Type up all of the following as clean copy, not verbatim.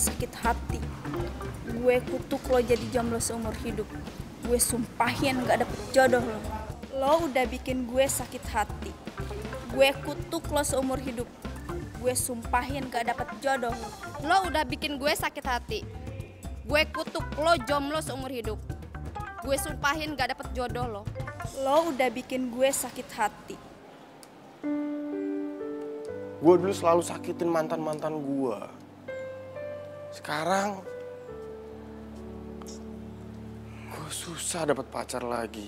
sakit hati. Gue kutuk lo jadi jomblo seumur hidup. Gue sumpahin gak dapet jodoh lo. Lo udah bikin gue sakit hati. Gue kutuk lo seumur hidup. Gue sumpahin gak dapet jodoh lo. Lo udah bikin gue sakit hati. Gue kutuk lo jomblo seumur hidup. Gue sumpahin gak dapet jodoh lo. Lo udah bikin gue sakit hati. Gue dulu selalu sakitin mantan-mantan gue. Sekarang gue susah dapat pacar lagi.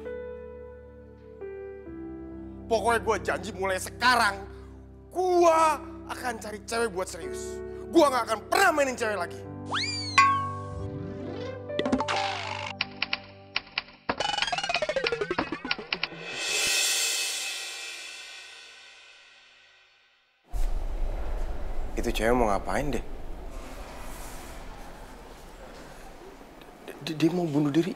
Pokoknya gue janji mulai sekarang gue akan cari cewek buat serius. Gue gak akan pernah mainin cewek lagi. Itu cewek mau ngapain deh? Dia mau bunuh diri.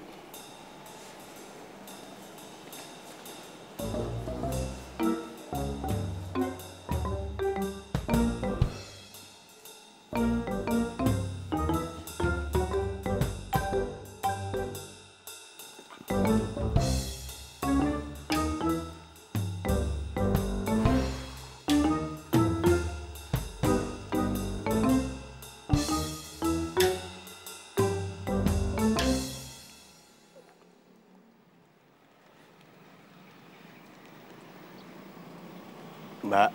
Mbak.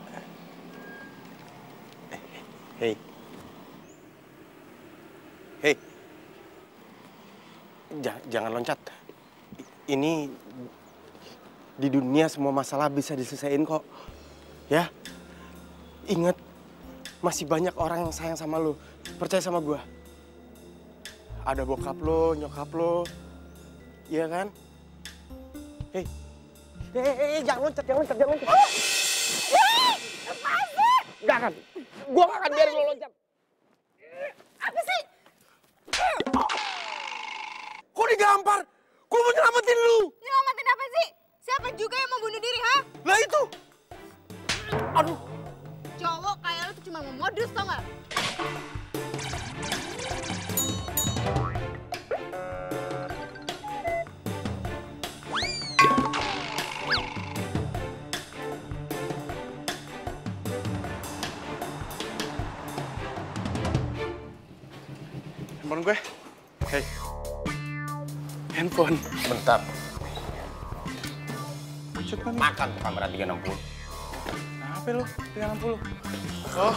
Hei. Hei. Jangan loncat. Ini di dunia semua masalah bisa diselesaikan kok. Ya. Ingat, masih banyak orang yang sayang sama lo. Percaya sama gua. Ada bokap lo, nyokap lo. Iya kan? Hei. Hei, jangan loncat. Enggak kan? Gua gak akan biarin lo loncat. Apa sih? Kok digampar? Gua mau nyelamatin lu. Nyelamatin apa sih? Siapa juga yang mau bunuh diri, ha? Lah itu. Aduh. Cowok kayak lu tuh cuma mau modus, tau gak? Handphone gue. Hei. Handphone. Bentar. Cek mana? Makan tuh kamera 360. Apa lu? 360. Oh.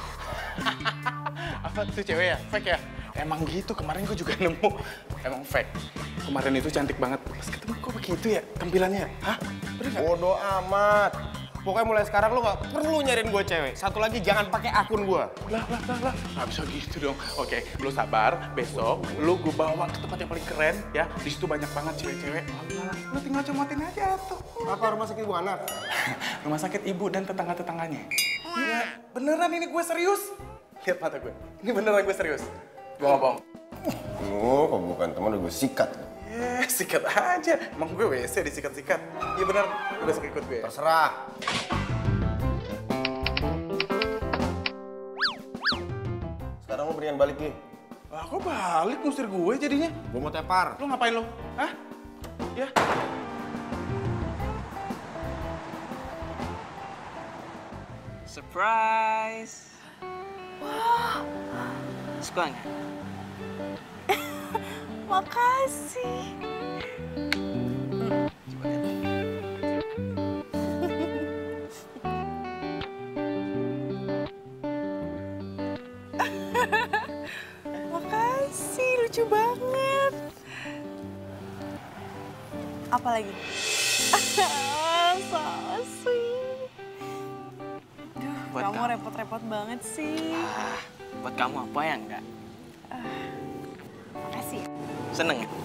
Apa tuh cewek ya? Fake ya? Emang gitu, kemarin gue juga nemu. Emang fake. Kemarin itu cantik banget. Pas ketemu kok begitu ya tampilannya? Hah? Bener gak? Bodoh amat. Pokoknya mulai sekarang lo gak perlu nyariin gue cewek. Satu lagi, jangan pakai akun gue. Lah. Nggak bisa gitu dong. Oke, lu sabar. Besok lu gue bawa ke tempat yang paling keren ya. Di situ banyak banget cewek-cewek. Lu tinggal comotin aja tuh. Apa rumah sakit ibu anak? Rumah sakit ibu dan tetangga-tetangganya. Iya, beneran ini gue serius. Lihat mata gue. Ini beneran gue serius. Gue nggak bohong. Oh, kok bukan teman gue sikat. Sikat aja. Emang gue WC disikat-sikat. Iya bener, lu besok ikut gue. Terserah. Sekarang lo mendingan balik nih. Lah kok balik ngusir gue jadinya? Gue mau tepar. Lu ngapain lu? Hah? Ya? Surprise! Wah, Suka nggak? makasih. Coba lihat. Makasih, lucu banget. Apa lagi? So sweet. Duh, Buat kamu kamu. repot-repot banget sih. Buat kamu apa ya enggak? Makasih. Seneng ya?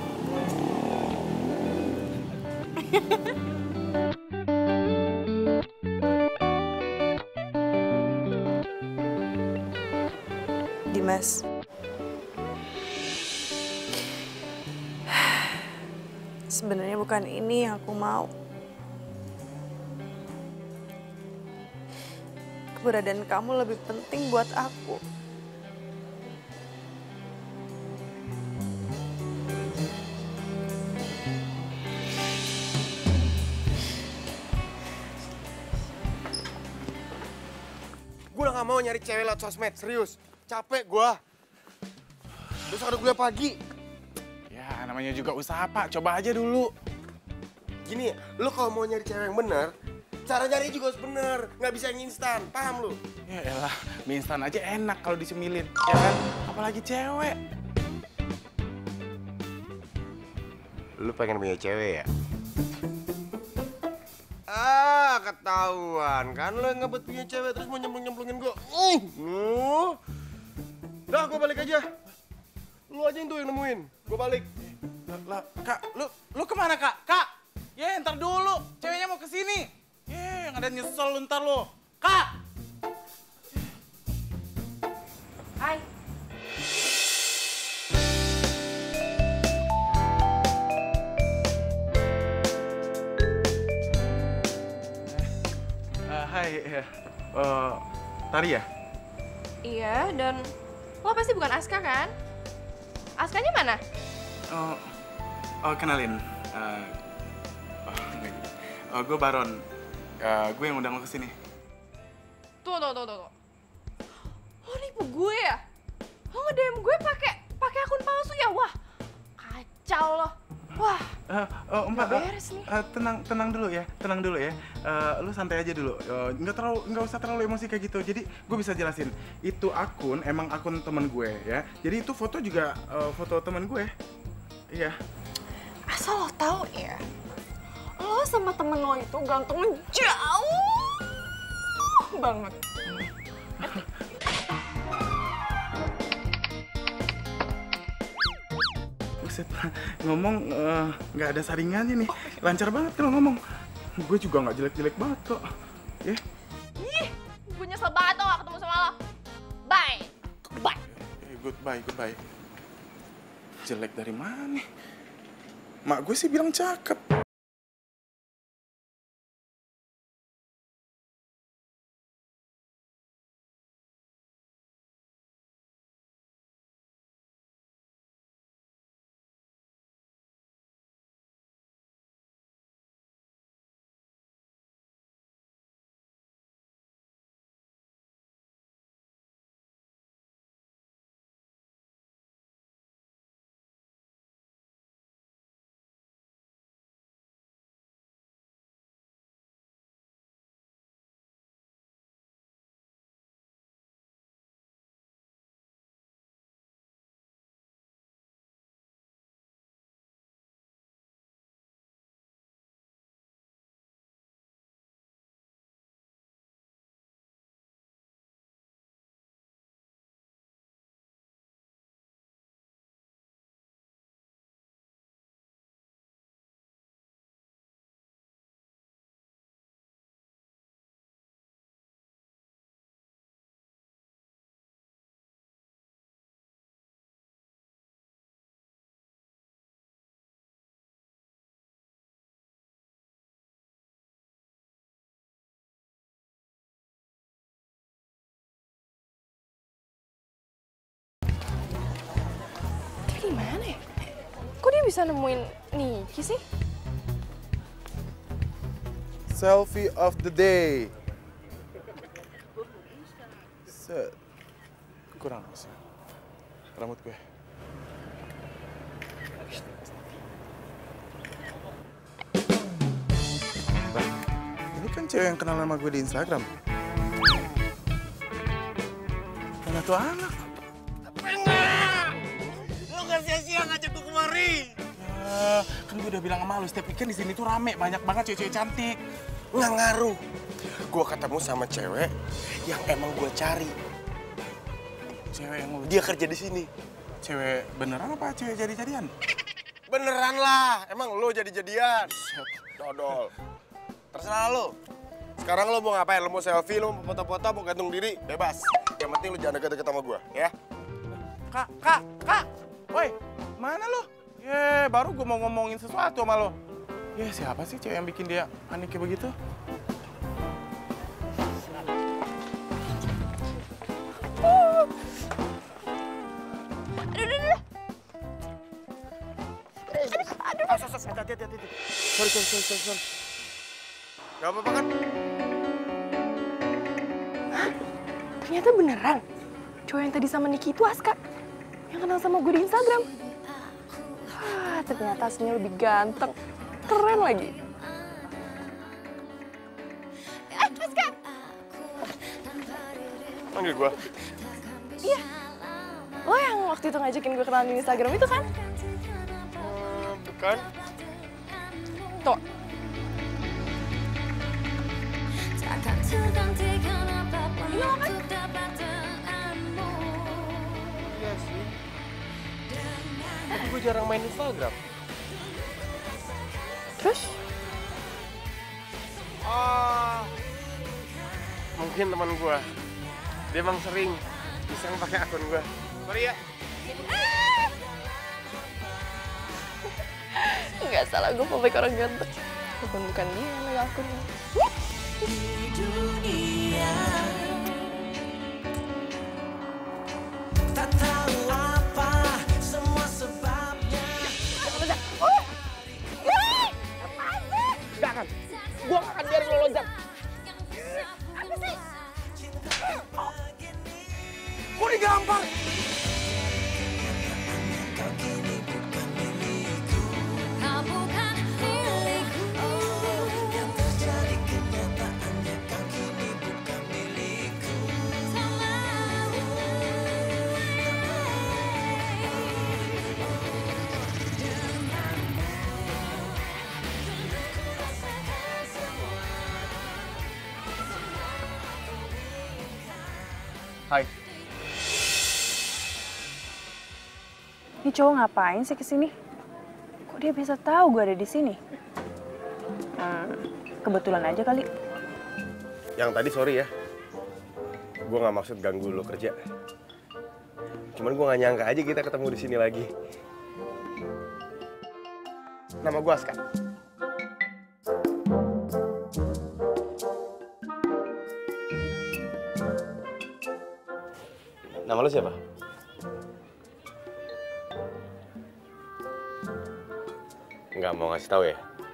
Dimas. Sebenarnya bukan ini yang aku mau. Keberadaan kamu lebih penting buat aku. Gue udah gak mau nyari cewek lewat sosmed, serius. Capek gue. Besok ada kuliah pagi. Ya, namanya juga usaha, Pak. Coba aja dulu. Gini, lu kalau mau nyari cewek yang bener, cara nyari juga harus bener. Nggak bisa yang instan, paham lu? Ya elah, mie instan aja enak kalau disemilin, ya kan? Apalagi cewek. Lu pengen punya cewek ya? Ah, ketahuan kan lu yang ngebet punya cewek terus mau nyemplung-nyemplungin gua. Dah, gua balik aja. Lu aja yang tuh yang nemuin. Gua balik. Lah, Kak, lu kemana, Kak? Kak! Ya, ntar dulu. Ceweknya mau kesini. Yang ada nyesel lu ntar lu. Kak! Hai. Hai, Tari ya? Iya, dan lo pasti bukan Aska kan? Askanya mana? Kenalin. Gue Baron. Gue yang undang lo kesini. Tuh. Lo nipu gue ya? Lo nge-DM gue pakai akun palsu ya? Wah, kacau lo. Wah, Mbak, beres nih. tenang dulu ya, lu santai aja dulu. Nggak usah terlalu emosi kayak gitu. Jadi gue bisa jelasin. Itu akun emang akun teman gue ya. Jadi itu foto juga foto teman gue. Iya. Asal lo tahu ya, lo sama temen lo itu gantungnya jauh banget. Buset, ngomong nggak ada saringannya nih. Lancar banget kalau ngomong. Gue juga nggak jelek-jelek banget kok. Ya. Ih, gue nyesel banget tau gak ketemu sama lo. Bye. Goodbye. Jelek dari mana nih? Mak gue sih bilang cakep. Dia gimana ya? Kok dia bisa nemuin Niki sih? Selfie of the day. Set. Kurang sih. Rambut gue. Bah, ini kan cewek yang kenal sama gue di Instagram. Mana tuh anak? Lu gak sia-sia ngajak gue kemari. Ya, kan gue udah bilang sama lu, setiap weekend di sini tuh rame, banyak banget cewek-cewek cantik. Nggak ngaruh. Gue ketemu sama cewek yang emang gue cari. Cewek yang lu... Dia kerja di sini. Cewek beneran apa cewek jadi-jadian? Beneran lah, emang lo jadi-jadian. Dodol. Terserah lo. Sekarang lo mau ngapain? Lo mau selfie, lo mau foto-foto, mau gantung diri? Bebas. Yang penting lo jangan deket-deket sama gue, ya? Kak! Woi, mana lo? Baru gue mau ngomongin sesuatu sama lo. Siapa sih cewek yang bikin dia panik kayak begitu? Hati-hati. Sorry. Gak apa-apa kan? Ternyata beneran. Cowok yang tadi sama Niki itu Aska. Yang kenal sama gue di Instagram. Ternyata aslinya lebih ganteng. Keren lagi. Aska! Panggil gue. Iya. Lo yang waktu itu ngajakin gue kenalan di Instagram itu kan? Bukan. Tuh. Iya kan? Iya sih. Tapi gue jarang main Instagram. Terus? Oh, mungkin teman gue. Dia emang sering iseng pakai akun gue. Sorry ya. Nggak salah, gue mau orang ganteng. Bukan dia yang megang akunnya. Tak tahu apa semua sebabnya. Jangan. Gue gak akan biarin lo loncat. Apa sih? Kok digampar? Hai. Ini cowok ngapain sih kesini? Kok dia bisa tahu gue ada di sini? Kebetulan aja kali. Yang tadi sorry ya. Gue nggak maksud ganggu lo kerja. Cuman gue nggak nyangka aja kita ketemu di sini lagi. Nama gue Aska. Nama lo siapa? Nggak mau ngasih tahu ya?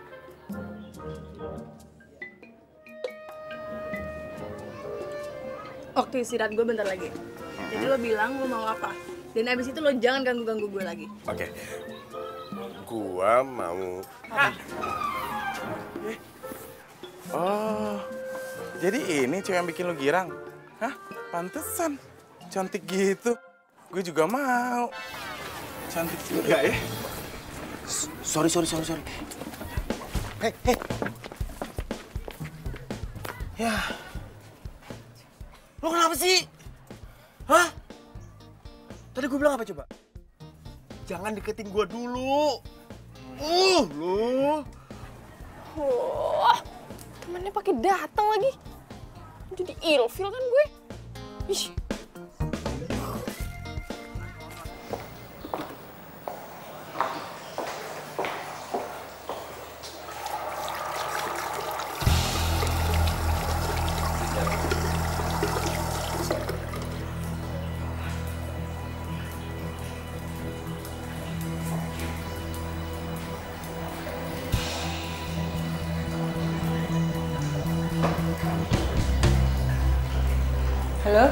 Waktu istirahat gue bentar lagi. Jadi lo bilang lo mau apa. Dan abis itu lo jangan ganggu-ganggu gue lagi. Oke. Gua mau... Oh, jadi ini cewek yang bikin lo girang? Hah? Pantesan. Cantik gitu. Gue juga mau. Cantik juga ya. Sorry. Hei. Ya. Lo kenapa sih? Hah? Tadi gue bilang apa coba? Jangan deketin gue dulu. Lu. Wah, temennya pakai datang lagi. Jadi ilfil kan gue. Ih. Halo?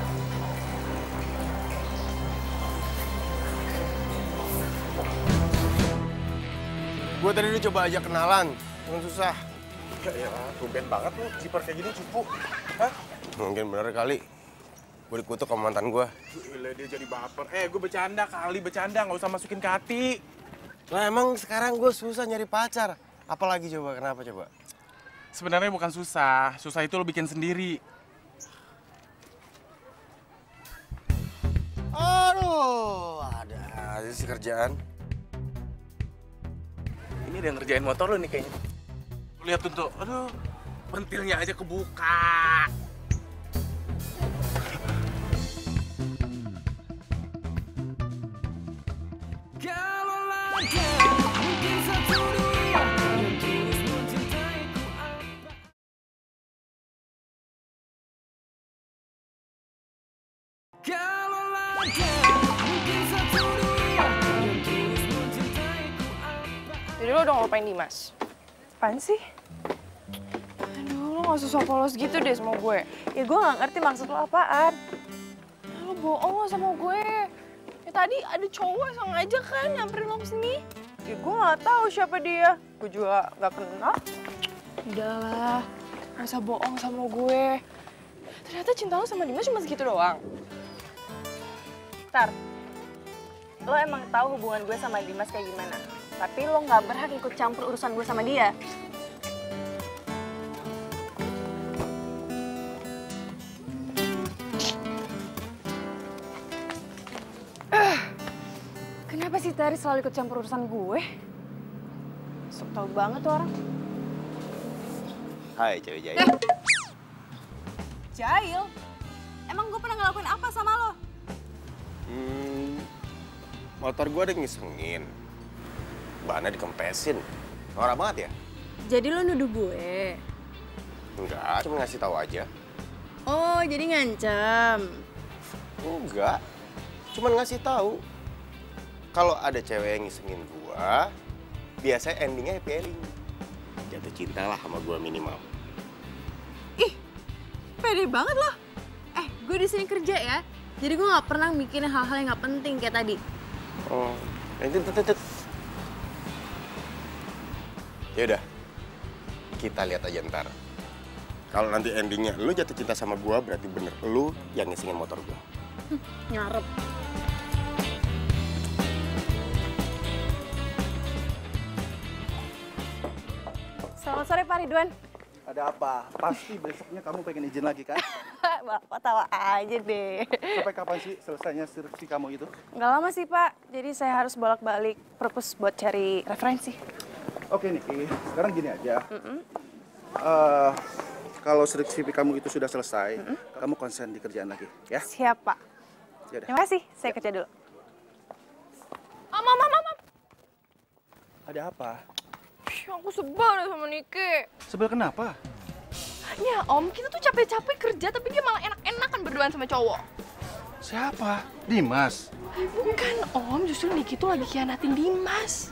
Gue tadi udah coba ajak kenalan, emang susah. Ya, tumben banget lo, jiper kayak gini cupu. Hah? Mungkin bener kali. Gue dikutuk sama mantan gue. Gila, dia jadi baper. Gue bercanda kali, nggak usah masukin ke hati. Lah emang sekarang gue susah nyari pacar. Apalagi coba, kenapa coba? Sebenarnya bukan susah itu lo bikin sendiri. Aduh, ada aja sih kerjaan. Ini dia ngerjain motor lo nih kayaknya. Lo lihat tuh, aduh, pentilnya aja kebuka. Jadi lo udah ngelupain Dimas? Apaan sih? Aduh, lo gak usah sok polos gitu deh sama gue. Ya gue gak ngerti maksud lo apaan. Lo bohong lo sama gue. Ya tadi ada cowok sengaja kan nyamperin lo kesini. Ya gue gak tahu siapa dia. Gue juga gak kenal. Udahlah, gak usah bohong sama gue. Ternyata cinta lo sama Dimas cuma segitu doang. Tar, lo emang tahu hubungan gue sama Dimas kayak gimana. Tapi lo gak berhak ikut campur urusan gue sama dia. Kenapa sih Tari selalu ikut campur urusan gue? Sok tau banget tuh orang. Hai cewek jahil. Jahil? Emang gue pernah ngelakuin apa sama lo? Motor gue ada ngisengin. Bannya dikempesin. Norak banget ya? Jadi lo nuduh gue? Enggak, cuma ngasih tahu aja. Oh, jadi ngancam. Enggak, cuma ngasih tahu. Kalau ada cewek yang ngisengin gua, biasanya endingnya happy ending. Jatuh cinta lah sama gua minimal. Ih, pede banget lo. Gue di sini kerja ya. Jadi gue nggak pernah mikirin hal-hal yang nggak penting kayak tadi. Oh, itu. Ya udah, kita lihat aja ntar. Kalau nanti endingnya lu jatuh cinta sama gua, berarti bener lu yang ngisengin motor gua. Nyarep. Selamat sore Pak Ridwan. Ada apa? Pasti besoknya kamu pengen izin lagi kan? Bapak tawa aja deh. Sampai kapan sih selesainya skripsi kamu itu? Nggak lama sih Pak, jadi saya harus bolak-balik perpus buat cari referensi. Oke Niki, sekarang gini aja. Kalau skripsi kamu itu sudah selesai, kamu konsen di kerjaan lagi, ya? Siap Pak. Yaudah. Terima kasih, saya kerja dulu. Mam. Ada apa? Aku sebel deh sama Niki. Sebel kenapa? Ya Om, kita tuh capek-capek kerja tapi dia malah enak-enakan berduaan sama cowok. Siapa? Dimas. Bukan Om, justru Niki tuh lagi khianatin Dimas.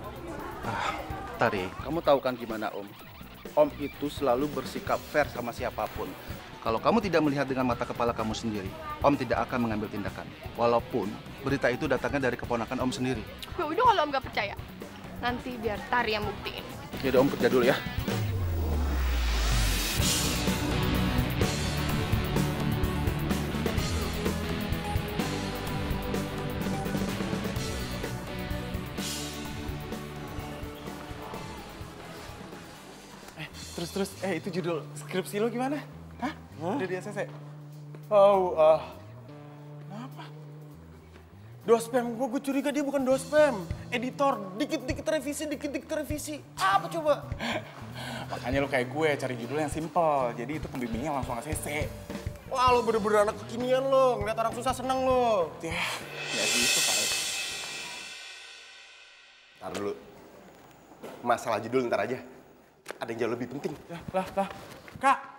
Tari, kamu tahu kan gimana Om? Om itu selalu bersikap fair sama siapapun. Kalau kamu tidak melihat dengan mata kepala kamu sendiri, Om tidak akan mengambil tindakan. Walaupun berita itu datangnya dari keponakan Om sendiri. Ya udah kalau Om gak percaya, nanti biar Tari yang buktiin. Yaudah Om kerja dulu ya. Terus, itu judul skripsi lo gimana? Hah? Udah di ACC? Kenapa? Dospem gue curiga dia bukan dospem. Editor, dikit-dikit revisi. Apa coba? Makanya lo kayak gue, cari judul yang simple. Jadi itu pembimbingnya langsung ACC. Wah, lo bener-bener anak kekinian lo. Ngeliat orang susah seneng lo. Ya gitu Pak. Ntar dulu. Masalah judul ntar aja. Ada yang jauh lebih penting. Lah. Kak,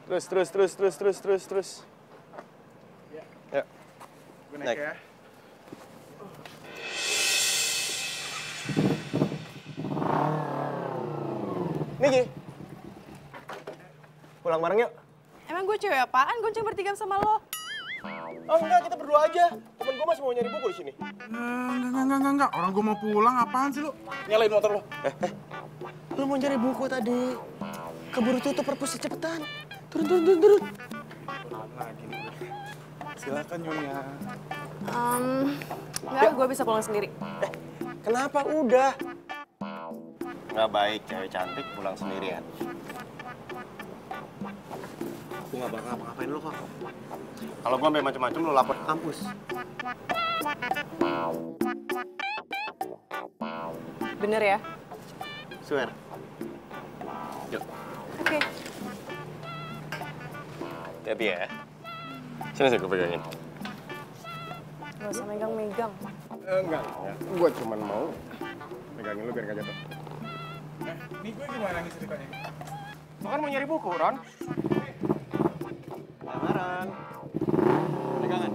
Terus. Yuk. Gue Naik. naik ya. Niki. Pulang bareng yuk. Emang gue cewek apaan gonceng bertiga sama lo? Oh enggak, kita berdua aja. Temen gue masih mau nyari buku di sini. Enggak. Orang gue mau pulang, apaan sih lu? Nyalain motor lu. Lu mau nyari buku tadi. Keburu tutup perpusnya cepetan. Turun. Lagi nih. Silakan Nyonya. Enggak, gue bisa pulang sendiri. Kenapa? Udah. Nggak baik cewek cantik pulang sendirian. Aku nggak bakal ngapa-ngapain lu kok. Kalau gua sampai macam-macam lu lapor ke kampus. Bener ya? Swear. Yuk. Oke. Hati ya. Sini gue pegangin. Gak usah megang-megang. Enggak. Gua cuman mau pegangin lu biar gak jatuh. Nih gue gimana nih ceritanya? Lu kan mau nyari buku, Ron? Lamaran. Pegangan.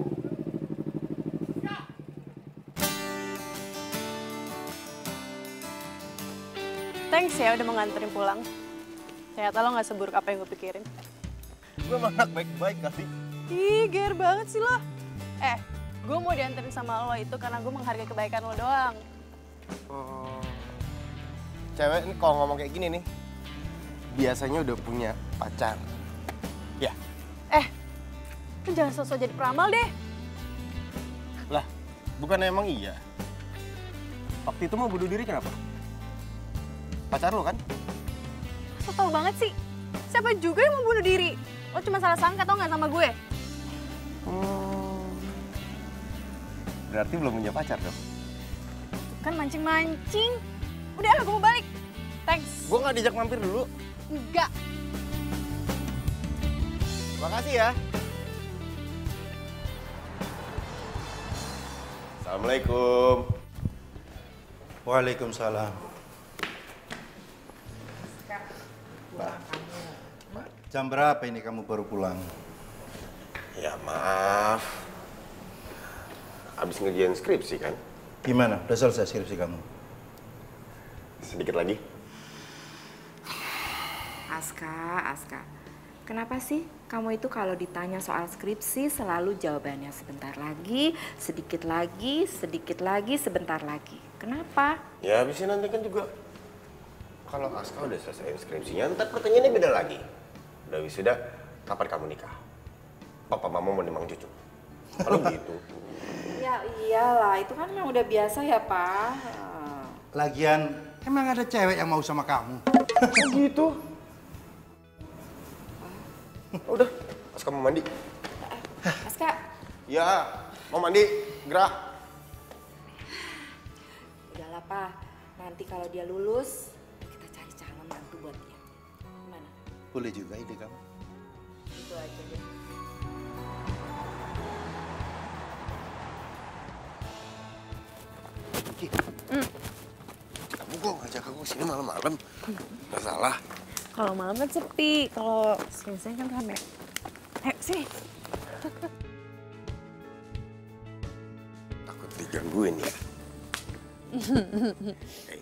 Thanks ya udah mau nganterin pulang. Ternyata lo gak seburuk apa yang gue pikirin. Gue emang anak baik-baik kali. Ih, ger banget sih lo. Gue mau dianterin sama lo itu karena gue menghargai kebaikan lo doang. Cewek ini kalau ngomong kayak gini nih, biasanya udah punya pacar. Ya. Lo jangan sosok jadi peramal deh. Lah, bukan emang iya. Waktu itu mau bunuh diri kenapa? Pacar lo kan? So tau banget sih. Siapa juga yang mau bunuh diri? Lo cuma salah sangka tau gak sama gue? Berarti belum punya pacar dong? Kan mancing-mancing. Udah, gue mau balik. Thanks. Gue nggak dijak mampir dulu. Enggak. Makasih ya. Assalamualaikum. Waalaikumsalam. Jam berapa ini kamu baru pulang? Ya maaf. Habis ngerjain skripsi kan? Gimana? Udah selesai skripsi kamu? Sedikit lagi. Aska. Kenapa sih kamu itu kalau ditanya soal skripsi selalu jawabannya sebentar lagi, sedikit lagi, sebentar lagi. Kenapa? Ya habisnya nanti kan juga kalau Aska udah selesai skripsinya, ntar pertanyaannya beda lagi. Udah wisuda, kapan kamu nikah? Papa mama mau nimang cucu. Kalau gitu. Ya iyalah, itu kan memang udah biasa ya, Pak. Lagian, emang ada cewek yang mau sama kamu? Oh gitu? Udah, Aska mau mandi. Aska. Ya, mau mandi, gerak. Udahlah, Pak. Nanti kalau dia lulus, kita cari calon mantu buat dia. Gimana? Boleh juga ide kamu. Itu aja deh. Kamu kok ngajak aku sini malam-malam? Nggak salah. Kalau malam kan sepi, kalau siang-siang kan rame. Ayo, sini. Takut digangguin ya? Hey.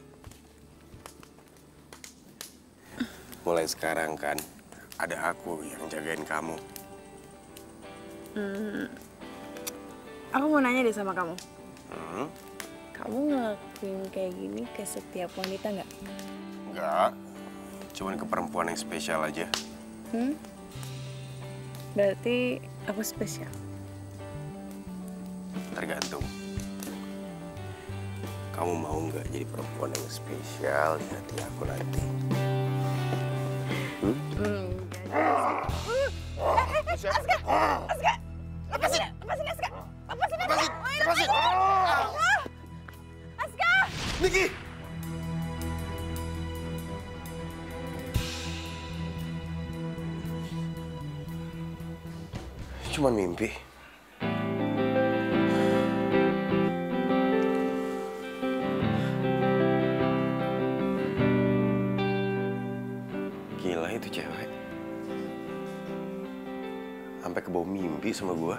Mulai sekarang kan, ada aku yang jagain kamu. Aku mau nanya deh sama kamu. Hmm? Kamu ngelakuin kayak gini ke setiap wanita nggak? Enggak, cuman ke perempuan yang spesial aja. Berarti aku spesial. Tergantung. Kamu mau nggak jadi perempuan yang spesial di hati aku nanti? Aska! Lepasin Aska! Lepasin! Aska! Niki! Cuman mimpi. Gila itu cewek. sampai ke bawah mimpi sama gue.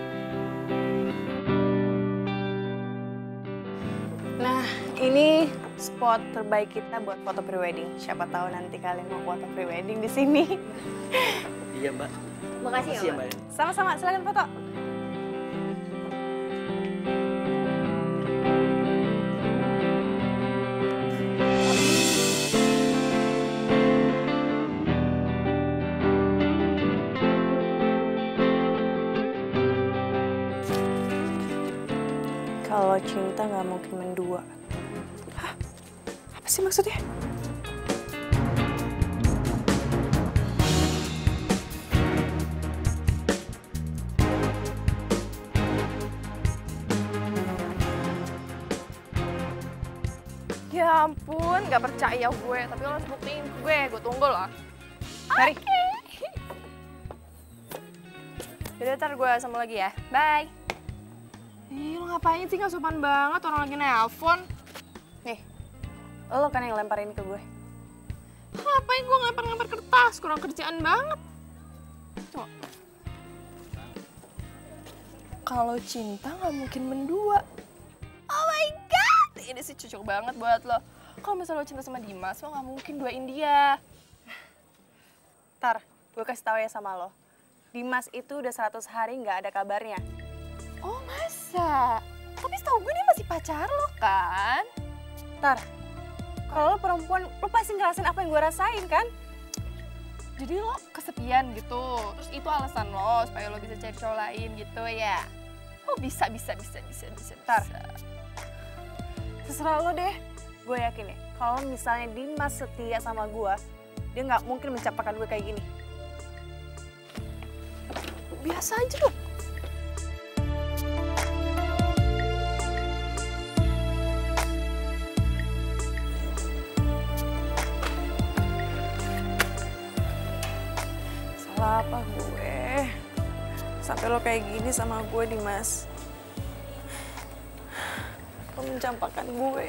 Nah, ini spot terbaik kita buat foto prewedding. Siapa tahu nanti kalian mau foto prewedding di sini. Iya, Mbak. Makasih ya, ya, Mbak. Sama-sama, silakan foto. Kalau cinta nggak mungkin mendua. Hah? Apa sih maksudnya? Ya ampun, gak percaya gue. Tapi lo harus buktiin gue tunggu loh. Mari. Yaudah, ntar gue sama lagi ya. Bye. Ih, lo ngapain sih? Gak sopan banget, orang lagi nelpon. Nih, lo kan yang lemparin ke gue. Ngapain gue ngelempar-ngelempar kertas? Kurang kerjaan banget. Coba. Kalau cinta gak mungkin mendua. Oh my god, ini sih cocok banget buat lo. Kalau misalnya lo cinta sama Dimas, lo gak mungkin duain dia. Tar, gue kasih tau ya sama lo. Dimas itu udah 100 hari nggak ada kabarnya. Oh masa? Tapi setahu gue dia masih pacar lo kan? Tar, kalau lo perempuan, lo pasti ngerasain apa yang gue rasain kan? Jadi lo kesepian gitu, terus itu alasan lo supaya lo bisa cari cowok lain gitu ya? Oh bisa. Tar, terserah lo deh. Gue yakin ya, kalau misalnya Dimas setia sama gue, dia nggak mungkin mencapakan gue kayak gini. Biasa aja dong. Salah apa gue? Sampai lo kayak gini sama gue, Dimas. Lo mencampakkan gue.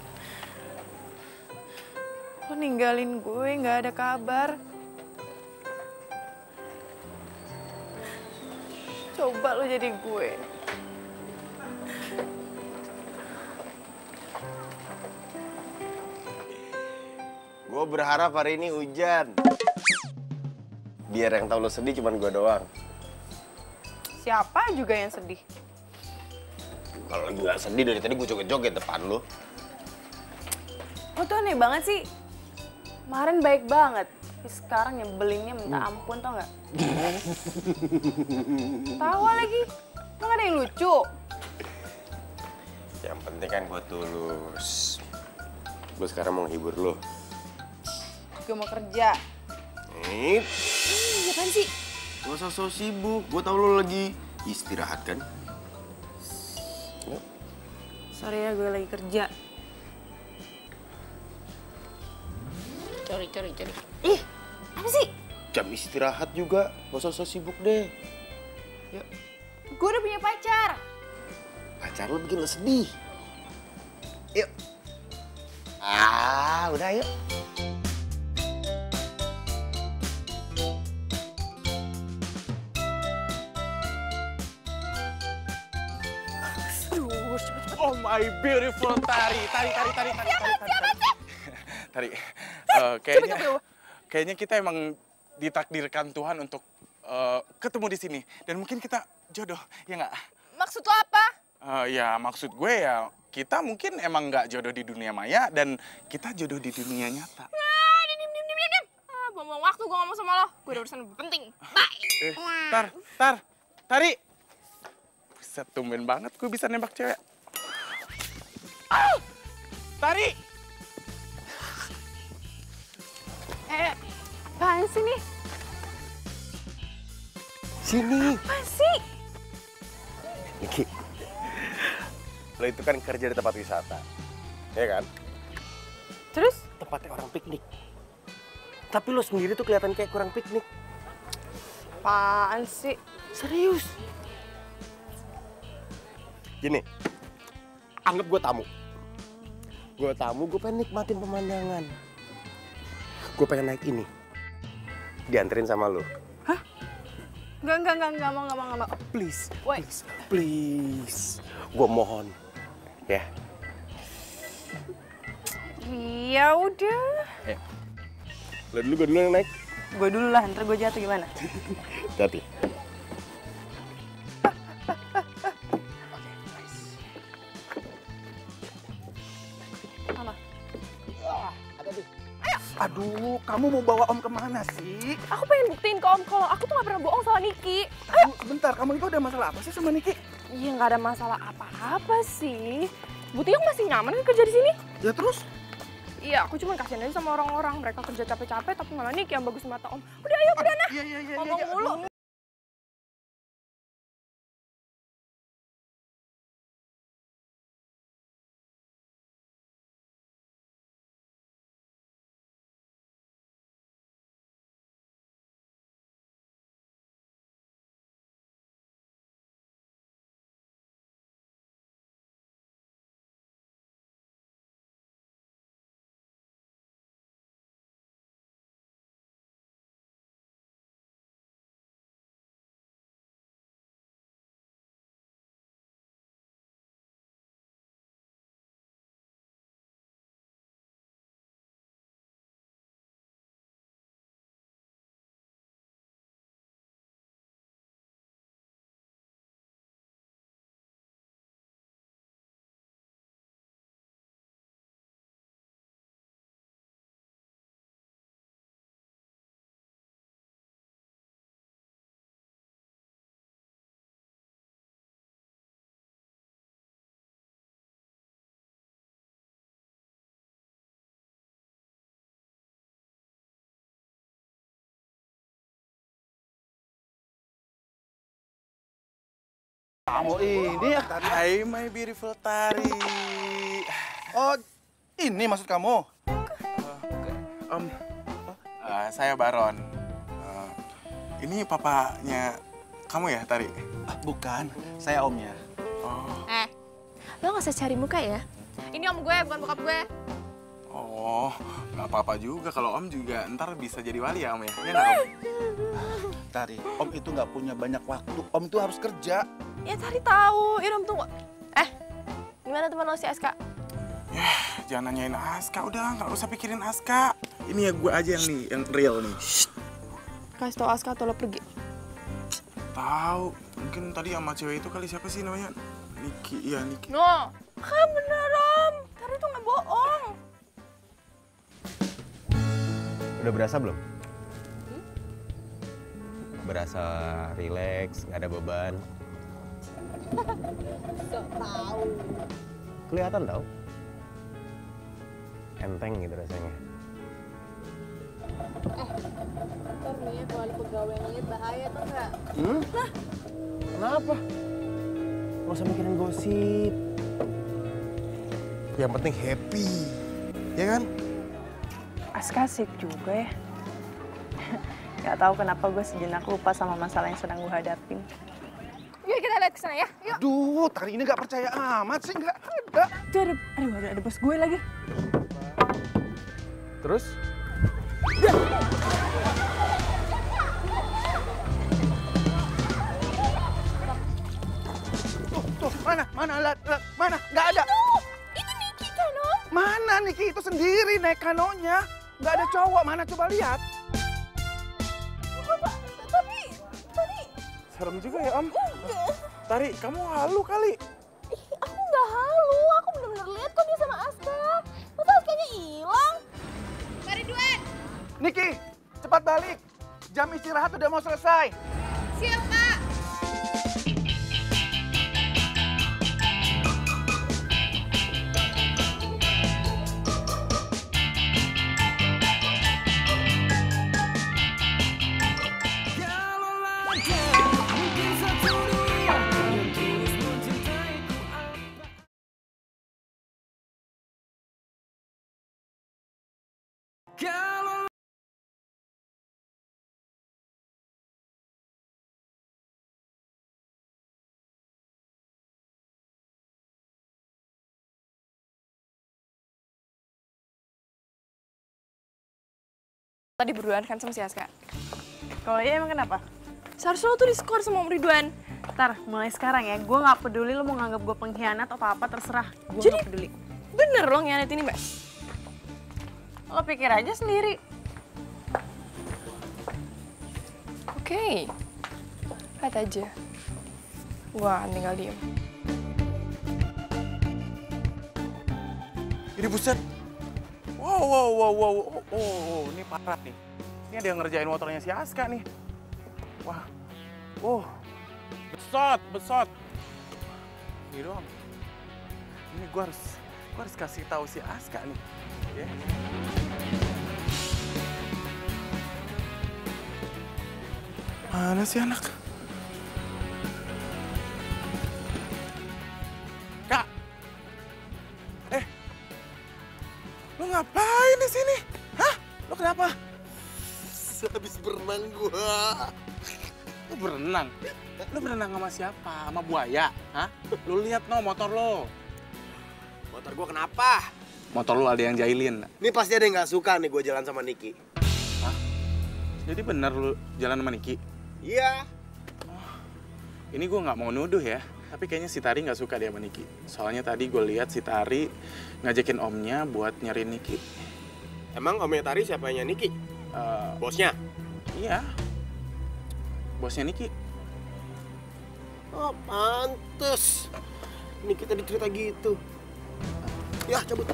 Lo ninggalin gue, nggak ada kabar. Coba lo jadi gue. Gue berharap hari ini hujan. Biar yang tahu lo sedih cuman gue doang. Siapa juga yang sedih? Kalau lagi nggak sedih dari tadi gue joget-joget depan lo. Lo tuh aneh banget sih. Kemarin baik banget. Tapi sekarang nyebelinnya minta ampun, tau nggak? Tawa lagi. Lo nggak ada yang lucu. Yang penting kan gue tulus. Gue sekarang mau hibur lo. Gue mau kerja. Apaan sih? Gak usah so sibuk. Gue tau lo lagi istirahat kan? Sorry ya, gue lagi kerja. Cari. Ih, apa sih? Jam istirahat juga. Gak usah so sibuk deh. Yuk. Gue udah punya pacar. Pacar lo bikin lo sedih. Yuk. Udah yuk. Oh my beautiful Tari. Tari, kayaknya kita emang ditakdirkan Tuhan untuk ketemu di sini. Dan mungkin kita jodoh, ya nggak? Maksud lo apa? Ya maksud gue ya, kita mungkin emang nggak jodoh di dunia maya dan kita jodoh di dunia nyata. Diam. Buang-buang waktu gue ngomong sama lo. Gue ada urusan lebih penting. Bye. Tari. Buset, tumben banget gue bisa nembak cewek. Tari! Apaan sih nih? Sini. Apaan sih? Niki, lo itu kan kerja di tempat wisata, ya kan? Terus? Tempatnya orang piknik. Tapi lo sendiri tuh kelihatan kayak kurang piknik. Apaan sih? Serius. Gini, anggap gue tamu. Gue pengen nikmatin pemandangan. Gue pengen naik ini. Dianterin sama lo. Hah? Enggak mau. Please, Woi. please. Gue mohon. Ya. Iya udah. Lo dulu, gue dulu yang naik. Gue dulu lah, ntar gue jatuh gimana? Hati. Aduh, kamu mau bawa Om kemana sih? Aku pengen buktiin ke Om kalau aku tuh gak pernah bohong sama Niki. Tunggu sebentar, kamu itu ada masalah apa sih sama Niki? Iya nggak ada masalah apa-apa sih. Buktinya aku masih nyaman kan kerja di sini. Ya terus? Iya, aku cuma kasihan aja sama orang-orang. Mereka kerja capek-capek tapi malah Niki yang bagus di mata Om. Udah ayo, udah nah. Iya. Ngomong mulu. Kamu ini ya, Tari. Hai, my beautiful Tari. Oh, ini maksud kamu? Saya Baron. Ini papanya kamu ya, Tari? Bukan, saya omnya. Lo gak usah cari muka ya. Ini om gue, bukan bokap gue. Oh, nggak apa-apa juga kalau Om juga ntar bisa jadi wali ya, Om ya? Iya nggak, Om? Tari, Om itu nggak punya banyak waktu. Om itu harus kerja. Ya Tari tahu. Ya Om tunggu. Gimana teman lo si Aska? Jangan nanyain Aska, udah nggak usah pikirin Aska. Ini ya gue aja yang nih, yang real nih. Kasih tau Aska atau lo pergi. Tahu, mungkin tadi sama cewek itu kali, siapa sih namanya? Niki, iya Niki. No, kan bener Om. Tari tuh nggak bohong. Udah berasa belum? Berasa rileks, nggak ada beban. Sok tahu. Kelihatan tau. Enteng gitu rasanya. Ntar nih ya kalau ada pegawai yang lihat bahaya tuh nggak? Lah, kenapa? Nggak usah mikirin gosip. Yang penting happy, ya kan? Aska asik juga ya. Gak tahu kenapa gue sejenak lupa sama masalah yang sedang gue hadapin. Yuk kita lihat kesana ya. Yuk. Aduh, Tari ini nggak percaya amat sih, nggak ada. Tuh ada bos gue lagi. Terus? Tuh, mana, nggak ada. Itu Niki kan Om? Mana Niki itu sendiri naik kanonya. Nggak ada cowok, mana coba lihat. Tapi Serem juga ya, Om. Tari, kamu halu kali. aku nggak halu. Aku bener-bener lihat kok dia sama Aska. Masa Askanya hilang? Mari Duan. Niki, cepat balik. Jam istirahat udah mau selesai. Siap, Pak. Tadi berduaan kan sama si Aska. Kalau iya emang kenapa? Seharusnya lo tuh diskor sama Om Ridwan. Ntar, mulai sekarang ya, gue gak peduli lo mau nganggap gue pengkhianat atau apa, terserah. Gue Jadi, gak peduli. Bener lo ngianat ini, Mbak? Lo pikir aja sendiri. Oke. Lihat aja. Gue akan tinggal diem. Ini buset. Wow. Oh, ini parah nih. Ini ada yang ngerjain motornya si Aska nih. Wah. Besot. Ini doang. Ini gue harus kasih tahu si Aska nih. Ya. Mana sih anak? Kak. Lo ngapain di sini? Hah? Lo kenapa? Habis berenang gua. Lo berenang? Lo berenang sama siapa? Sama buaya? Hah? Lo lihat no motor lo. Motor gua kenapa? Motor lo ada yang jahilin. Ini pasti ada yang nggak suka nih gua jalan sama Niki. Hah? Jadi bener lo jalan sama Niki? Iya. Ini gue nggak mau nuduh ya, tapi kayaknya si Tari nggak suka dia sama Niki. Soalnya tadi gue lihat si Tari ngajakin omnya buat nyariin Niki. Emang omnya Tari siapanya Niki? Bosnya? Iya, bosnya Niki. Oh, pantes. Niki tadi cerita gitu. Ya, cabut.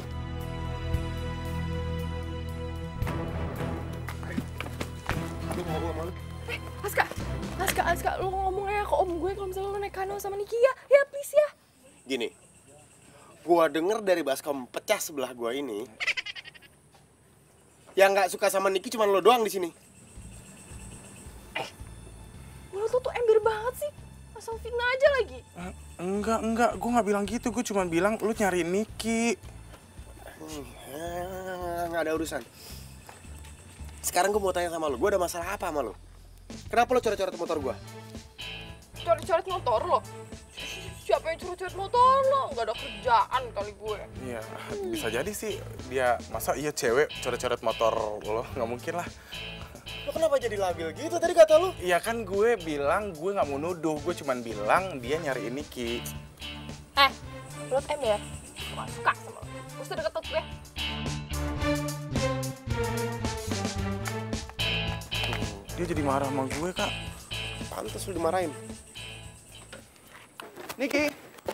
Lu ngomong sama lu. Aska, lu ngomongnya ke om gue kalau misalnya lu naik kano sama Niki ya? Ya, please ya. Gini, gua denger dari baskom pecah sebelah gua ini, yang nggak suka sama Niki cuma lo doang di sini. Lu tuh ember banget sih. Asal fitnah aja lagi. Enggak, gue nggak bilang gitu. Gue cuma bilang lu nyariin Niki. Nggak ada urusan. Sekarang gue mau tanya sama lo, gue ada masalah apa sama lo? Kenapa lo coret-coret motor gue? Coret-coret motor lo? Siapa yang coret-coret motor lo? Nggak ada kerjaan kali gue. Iya, bisa jadi sih. Dia, masa iya cewek coret-coret motor lo? Nggak mungkin lah. Lo kenapa jadi labil gitu tadi kata lo? Iya kan gue bilang gue nggak mau nuduh. Gue cuma bilang dia nyariin Niki. Lo ember? Gue gak suka sama lo. Gue usah deket gue. Dia jadi marah sama gue, Kak. Pantes lu dimarahin. Niki.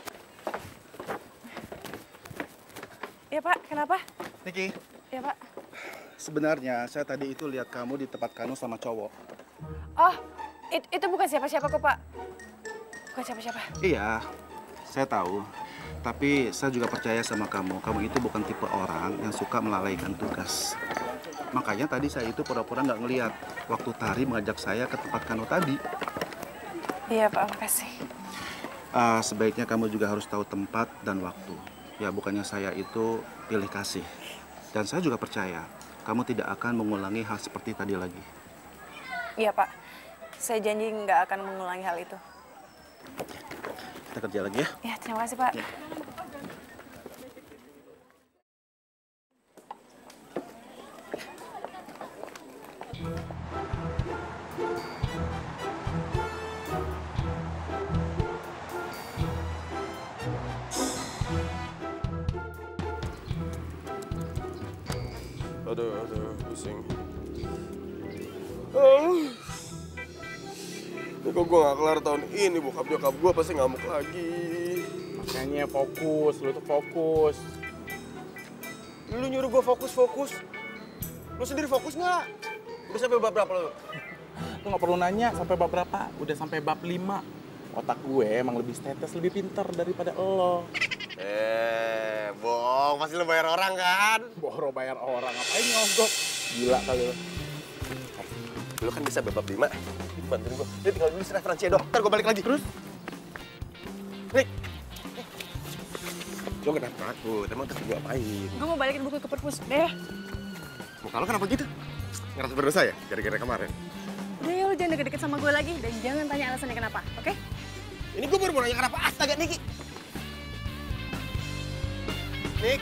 Iya, Pak. Kenapa? Niki. Iya, Pak. Sebenarnya saya tadi itu lihat kamu di tempat kano sama cowok. Oh, itu bukan siapa-siapa kok, Pak. Bukan siapa-siapa. Iya, saya tahu. Tapi saya juga percaya sama kamu. Kamu itu bukan tipe orang yang suka melalaikan tugas. Makanya tadi saya itu pura-pura nggak ngeliat waktu Tari mengajak saya ke tempat kano tadi. Iya, Pak. Makasih. Sebaiknya kamu juga harus tahu tempat dan waktu. Ya, bukannya saya itu pilih kasih. Dan saya juga percaya kamu tidak akan mengulangi hal seperti tadi lagi. Iya, Pak. Saya janji nggak akan mengulangi hal itu. Kita kerja lagi ya. Ya, terima kasih, Pak. Ya. Aduh, pusing. Ini kok gue gak kelar tahun ini, bokap nyokap gue pasti ngamuk lagi. Makanya fokus, lu tuh fokus. Lu nyuruh gue fokus. Lu sendiri fokus nggak? Udah sampai bab berapa lu? Lu nggak perlu nanya sampai bab berapa, udah sampai bab 5. Otak gue emang lebih status, lebih pintar daripada lo. Bohong, pasti lo bayar orang kan? Bohong bayar orang, ngapain nyogok? Gila kali lo. Lu kan bisa bab 5, bantuin gue. Dia tinggal dulu referensinya dong, ntar gue balik lagi. Terus? Rik! Lo kenapa takut? Emang terus gue apain? Gue mau balikin buku ke perpus deh. Muka lo kenapa gitu? Ngerasa berdosa ya? Gara-gara kemarin? Udah ya, lo jangan deket-deket sama gue lagi. Dan jangan tanya alasannya kenapa, oke? Ini gue baru mau nanya kenapa. Astaga, Niki! Nik!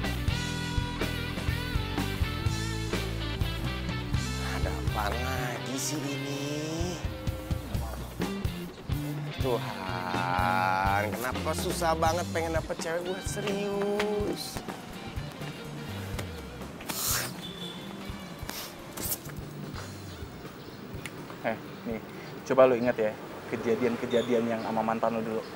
Ada apa lagi lagi sih ini? Tuhan, kenapa susah banget pengen dapet cewek gue serius? Nih, coba lu ingat ya, kejadian-kejadian yang sama mantan lu dulu.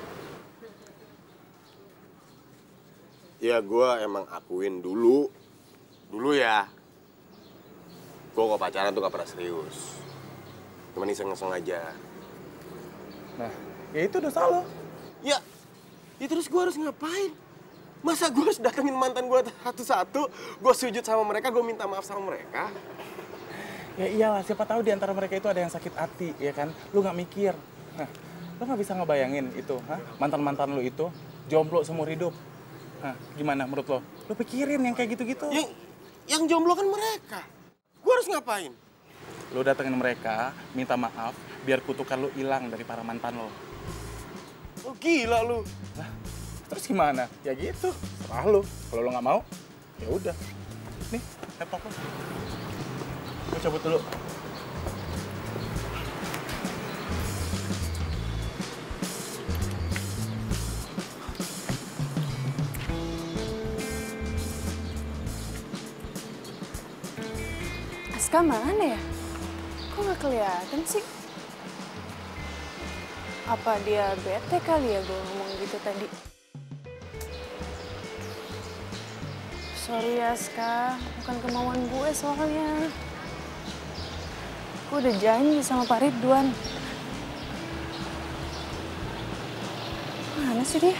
Ya, gue emang akuin dulu ya. Gue kok pacaran tuh gak pernah serius. Cuman iseng-iseng aja. Nah, ya itu dosa lo. Ya terus gue harus ngapain? Masa gue harus datengin mantan gue satu-satu, gue sujud sama mereka, gue minta maaf sama mereka? Ya iyalah, siapa tahu di antara mereka itu ada yang sakit hati, ya kan? Lu nggak mikir. Nah, lu nggak bisa ngebayangin itu, mantan-mantan lu itu jomblo seumur hidup. Nah, gimana menurut lo? Lu pikirin yang kayak gitu-gitu. Yang jomblo kan mereka. Gue harus ngapain? Lu datengin mereka, minta maaf, biar kutukan lu hilang dari para mantan lo. Oh, gila lu. Nah, terus gimana? Ya gitu, serah lu. Kalau lu nggak mau, ya udah. Nih, laptop lo. Gue cabut dulu. Aska mana ya? Kok nggak kelihatan sih? Apa dia bete kali ya gue ngomong gitu tadi? Sorry ya, Aska. Bukan kemauan gue soalnya. Gue udah janji sama Pak Ridwan. Mana sih dia?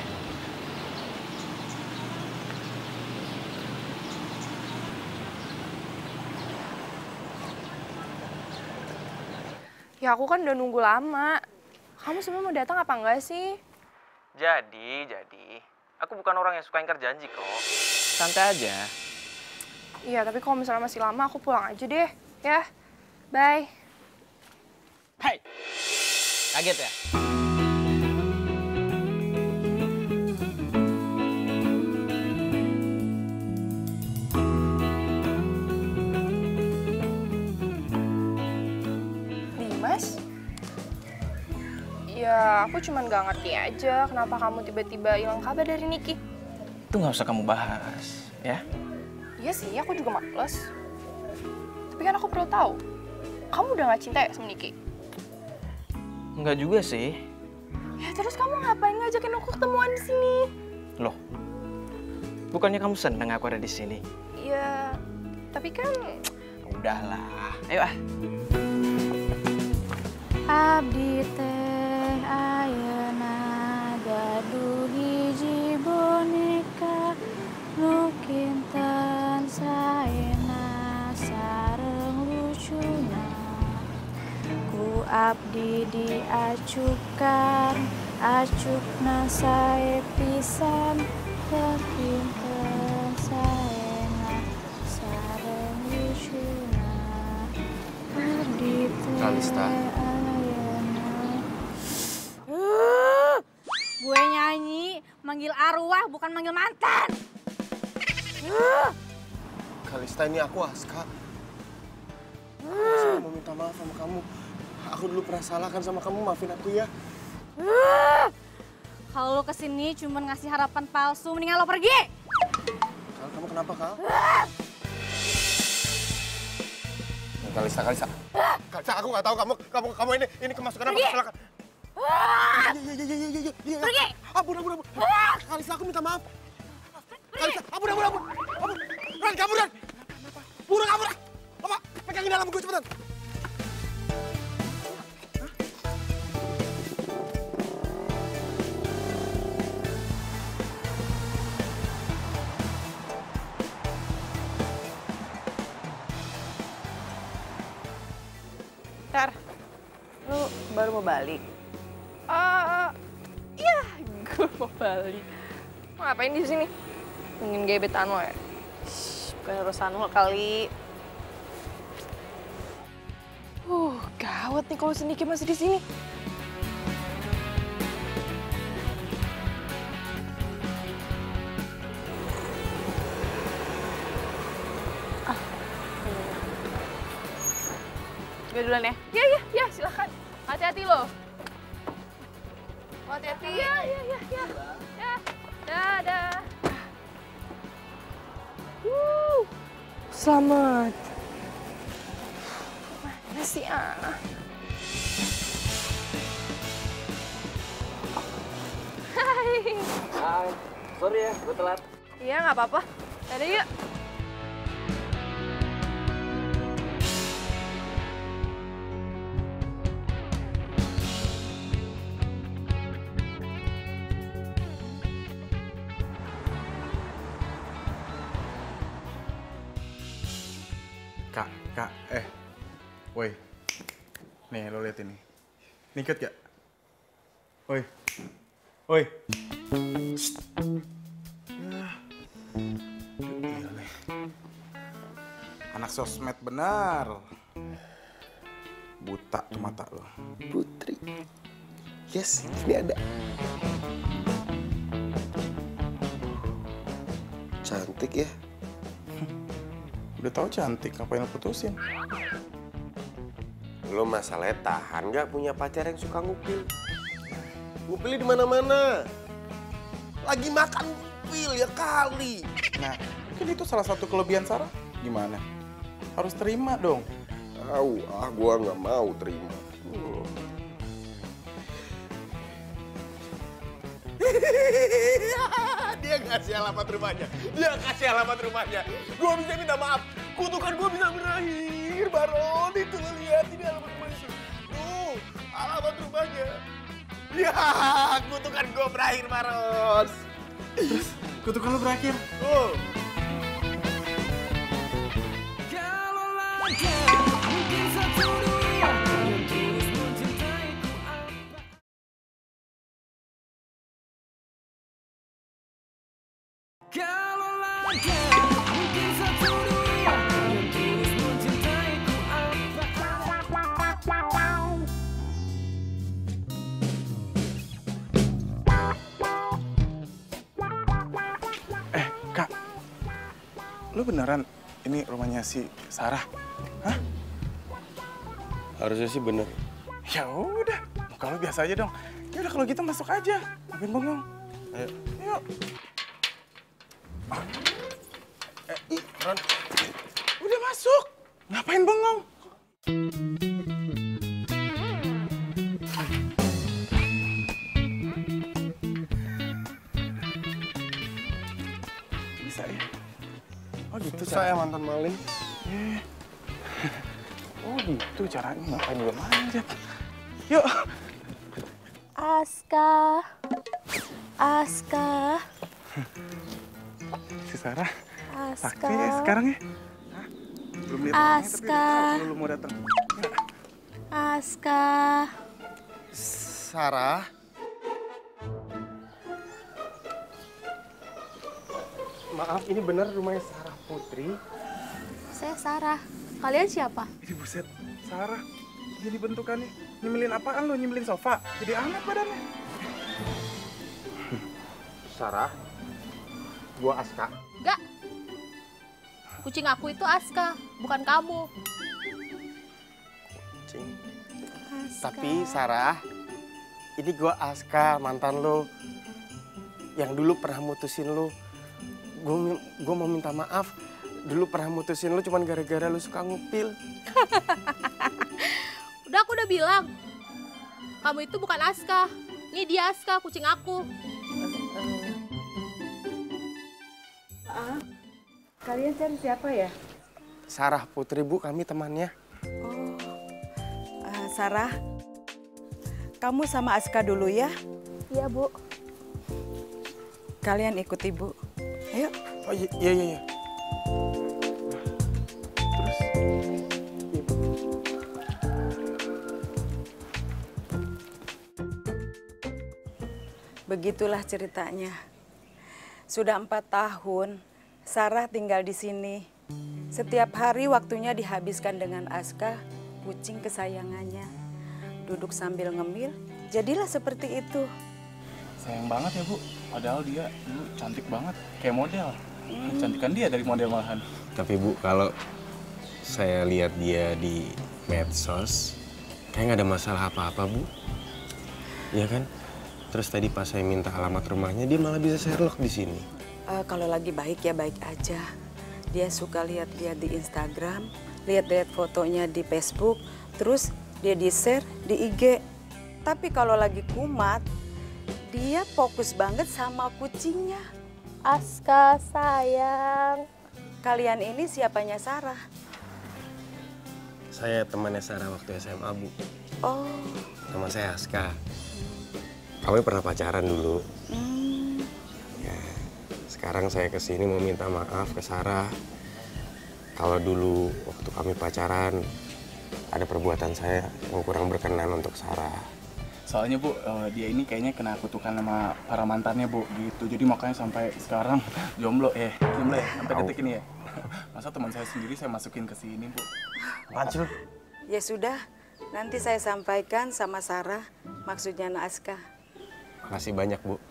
Ya aku kan udah nunggu lama. Kamu sebenarnya mau datang apa enggak sih? Jadi, aku bukan orang yang suka ingkar janji kok. Santai aja. Iya, tapi kalau misalnya masih lama aku pulang aja deh, ya. Bye. Hai, kaget ya? Dimas? Ya, aku cuman gak ngerti aja kenapa kamu tiba-tiba hilang kabar dari Niki. Itu nggak usah kamu bahas, ya? Iya sih, aku juga males. Tapi kan aku perlu tahu, kamu udah gak cinta ya sama Niki? Enggak juga sih. Ya terus kamu ngapain ngajakin aku ketemuan di sini? Loh, bukannya kamu seneng aku ada di sini? Ya, tapi kan... Udahlah, ayo ah. Abdi teh ayeuna gaduh hiji boneka nu kinten saena sareng lucuna ku abdi diacukan acukna sae pisan kinten saena sareng lucuna abdi teh Kalista. Gue nyanyi, manggil arwah bukan manggil mantan. Kalista, ini aku Aska. Saya mau minta maaf sama kamu. Aku dulu pernah salah kan sama kamu, maafin aku ya. Kalau lo kesini cuma ngasih harapan palsu, mendingan lo pergi. Kal, kamu kenapa, Kal? Kalista. Kalista, aku nggak tahu kamu ini kemasukan apa kecelakaan. Iya. Pergi. Ampun. Kalista, aku minta maaf. Kalista, ampun. Ran, kabur, Ran. Buruan kabur. Apa? Pegangin dalam gue cepetan. Tar, lu baru mau balik? Iya, gue mau balik. Mau ngapain di sini? Ingin gebetan lo ya? Bukan urusan lo kali. Gawat nih kalau si Niki masih di sini. Gue duluan ya. Iya, silakan. Hati-hati lo. Hati-hati. Iya. Ya. Dadah. Selamat. Mana sih Hai. Sorry ya, gue telat. Iya, nggak apa-apa. Dadah yuk. Kak, woi. Nih, lo lihat ini. Niket gak? Woi. Iya nih. Anak sosmed benar. Buta tuh mata lo. Putri. Yes, ini ada. Cantik ya. Udah tahu cantik, ngapain lo putusin? Lo masalahnya tahan nggak punya pacar yang suka ngupil? Ngupilnya di mana-mana. Lagi makan ngupil ya kali. Nah, mungkin itu salah satu kelebihan Sarah. Gimana? Harus terima dong. Gua nggak mau terima. Dia kasih alamat rumahnya. Gua bisa minta maaf. Kutukan gua bisa berakhir, Baron. Itu lo lihat, ini alamat rumahnya. Tuh, alamat rumahnya. Ya, kutukan gua berakhir, Baron. Terus, kutukan lo berakhir? Oh. Kak, lu beneran ini rumahnya si Sarah? Hah? Harusnya sih bener. Ya udah, muka lu biasa aja dong. Ya udah kalau gitu masuk aja. Ngapain bengong? Ayo. Yuk. Ron. Udah masuk. Ngapain bengong? Bisa ya? Oh gitu Saya mantan maling. Oh gitu caranya, ngapain gue manjat. Yuk. Aska. Si Sarah. Aska. Sakti ya sekarang ya? Hah? Belum lihat orangnya tapi udah tahu lu mau datang. Aska. Sarah. Maaf, ini benar rumahnya Sarah Putri? Saya Sarah. Kalian siapa? Ini buset, Sarah. Jadi bentukannya. Nyemilin apaan lu? Nyemilin sofa? Jadi anget badannya. Sarah, gua Aska. Enggak. Kucing aku itu Aska, bukan kamu. Kucing. Tapi Sarah, ini gua Aska, mantan lo. Yang dulu pernah mutusin lo. Gua mau minta maaf. Dulu pernah mutusin lo cuman gara-gara lo suka ngupil. Udah aku udah bilang. Kamu itu bukan Aska. Ini dia Aska, kucing aku. Kalian cari siapa ya? Sarah Putri, Bu, kami temannya. Sarah, kamu sama Aska dulu ya. Iya, Bu. Kalian ikut Ibu. Ayo. Oh iya. Terus? Begitulah ceritanya. Sudah 4 tahun, Sarah tinggal di sini. Setiap hari waktunya dihabiskan dengan Aska, kucing kesayangannya. Duduk sambil ngemil, jadilah seperti itu. Sayang banget ya, Bu. Padahal dia dulu cantik banget, kayak model. Cantikan dia dari model malahan. Tapi Bu, kalau saya lihat dia di medsos, kayak nggak ada masalah apa-apa, Bu. Iya kan? Terus tadi pas saya minta alamat rumahnya, dia malah bisa Sherlock di sini. Kalau lagi baik ya baik aja. Dia suka lihat-lihat di Instagram, lihat-lihat fotonya di Facebook, terus dia di-share di IG. Tapi kalau lagi kumat, dia fokus banget sama kucingnya. Aska sayang. Kalian ini siapanya Sarah? Saya temannya Sarah waktu SMA, Bu. Oh. Nama saya Aska. Kami pernah pacaran dulu. Ya, sekarang saya kesini mau minta maaf ke Sarah. Kalau dulu waktu kami pacaran, ada perbuatan saya yang kurang berkenan untuk Sarah. Soalnya Bu, dia ini kayaknya kena kutukan sama para mantannya Bu, gitu. Jadi makanya sampai sekarang jomblo ya, sampai detik ini ya. Masa teman saya sendiri saya masukin ke sini Bu. Apaan? Ya sudah, nanti saya sampaikan sama Sarah, maksudnya Aska. Makasih banyak, Bu.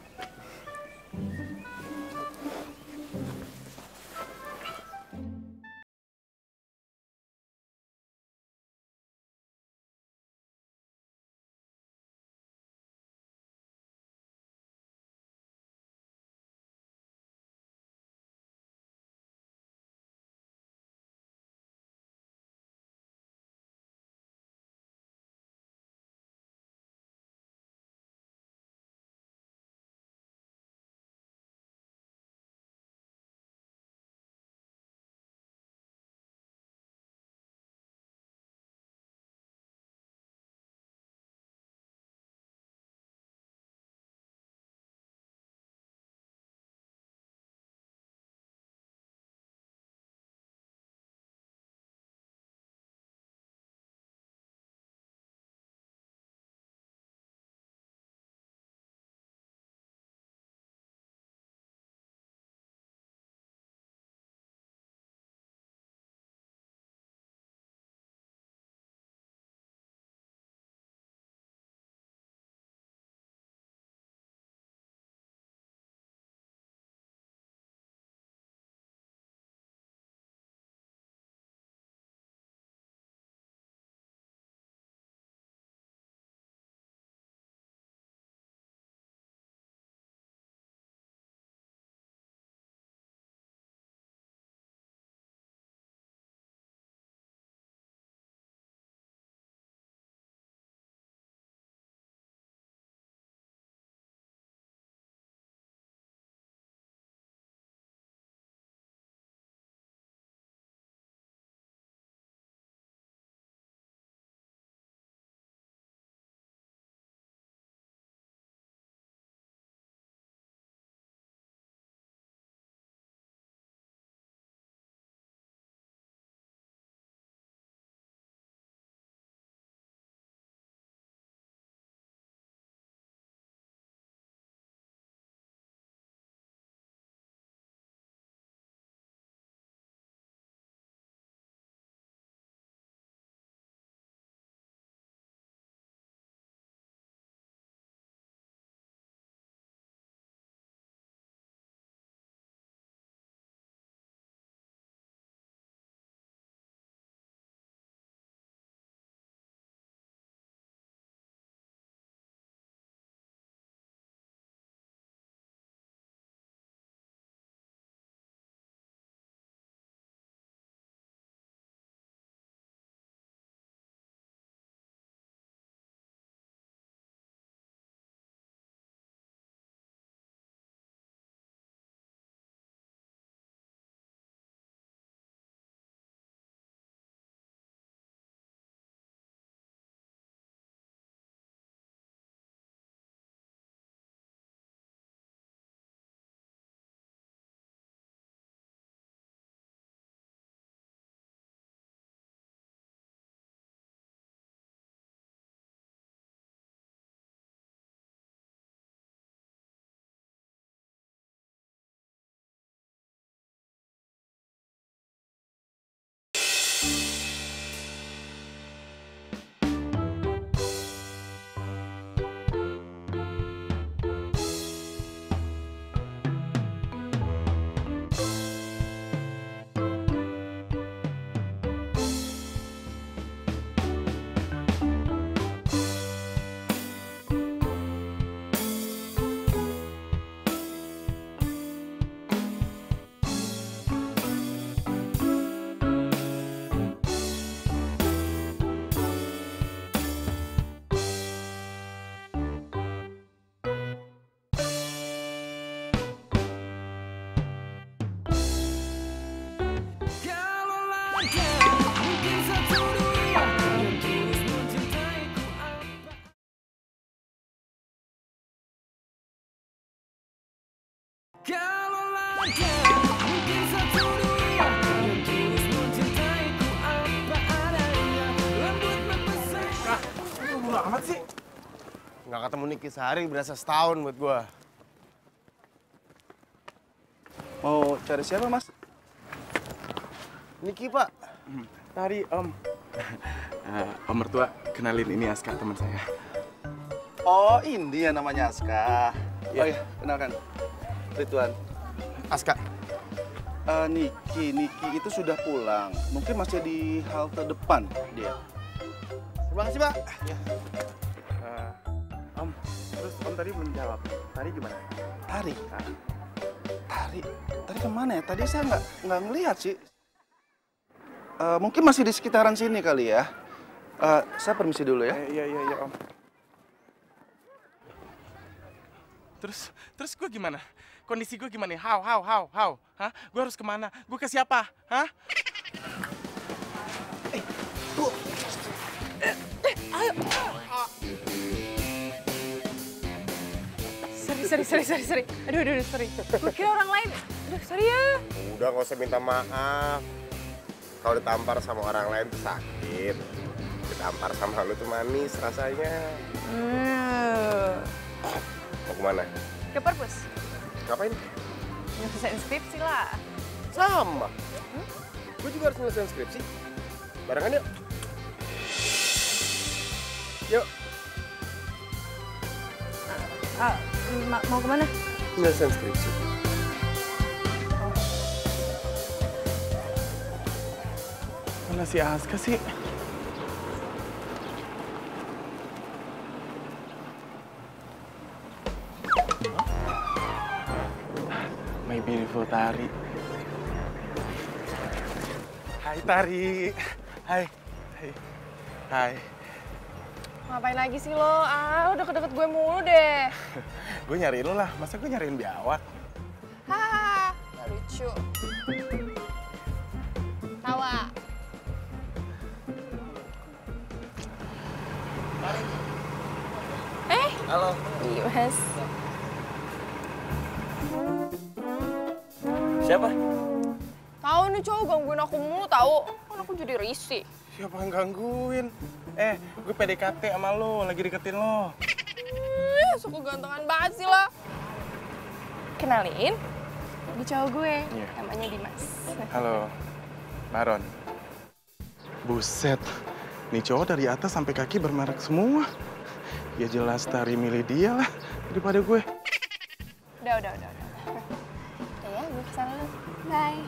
Kalau ada mungkin satu dunia yang tulus mencintaiku apa adanya, lembut mempesona. Buru amat sih. Nggak ketemu Niki sehari berasa setahun buat gua. Mau cari siapa, Mas? Niki, Pak. Tari, Om. Om mertua, kenalin ini Aska, teman saya. Oh, ini ya namanya Aska. Oh iya, kenalkan. Ridwan. Aska. Niki itu sudah pulang. Mungkin masih di halte depan dia. Terima kasih, Pak. Ya. Om, terus Om tadi belum jawab. Tari gimana? Tari kemana ya? Tadi saya nggak ngelihat sih. Mungkin masih di sekitaran sini kali ya. Saya permisi dulu ya. Iya, Om. Terus gue gimana? Kondisi gue gimana? How? Hah? Gue harus kemana? Gue ke siapa? Hah? Ayo. Sorry. Aduh, sorry. Gue kira orang lain. Aduh, sorry ya. Udah, nggak usah minta maaf. Kalau ditampar sama orang lain tuh sakit. Ditampar sama lu tuh manis rasanya. Mau kemana? Ke perpus. Ngapain? Nyelesain skripsi lah. Sama. Gue juga harus nyelesain skripsi. Barengan yuk. Yuk. Mau kemana? Nyelesain skripsi. Mana si Aska sih? My beautiful Tari. Hai Tari. Hai. Ngapain lagi sih lo? Lo deket-deket gue mulu deh. Gue nyariin lo lah, masa gue nyariin biawak? Hahaha, gak lucu. Tawa. Halo. Dimas. Siapa? Tahu nih cowok gangguin aku mulu tahu. Kan aku jadi risih. Siapa yang gangguin? Gue PDKT sama lo, lagi deketin lo. Suka gantengan banget sih lo. Kenalin, ini cowok gue, namanya Dimas. Halo, Baron. Buset, nih cowok dari atas sampai kaki bermerek semua. Ya jelas Tari milih dia lah daripada gue. Udah. Ya, gue kesana dulu. Bye.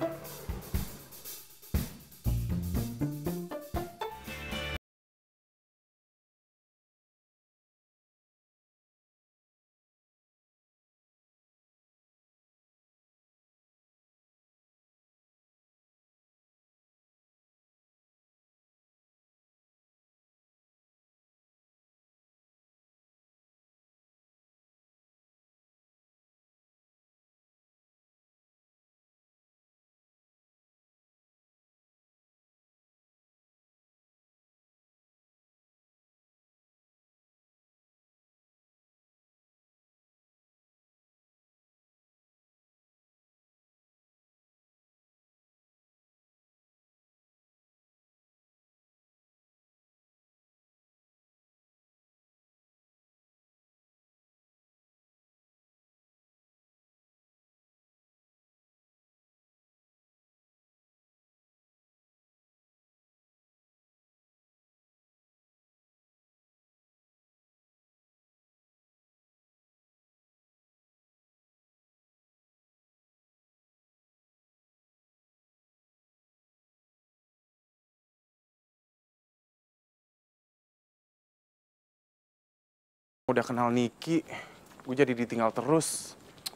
Udah kenal Niki, gue jadi ditinggal terus.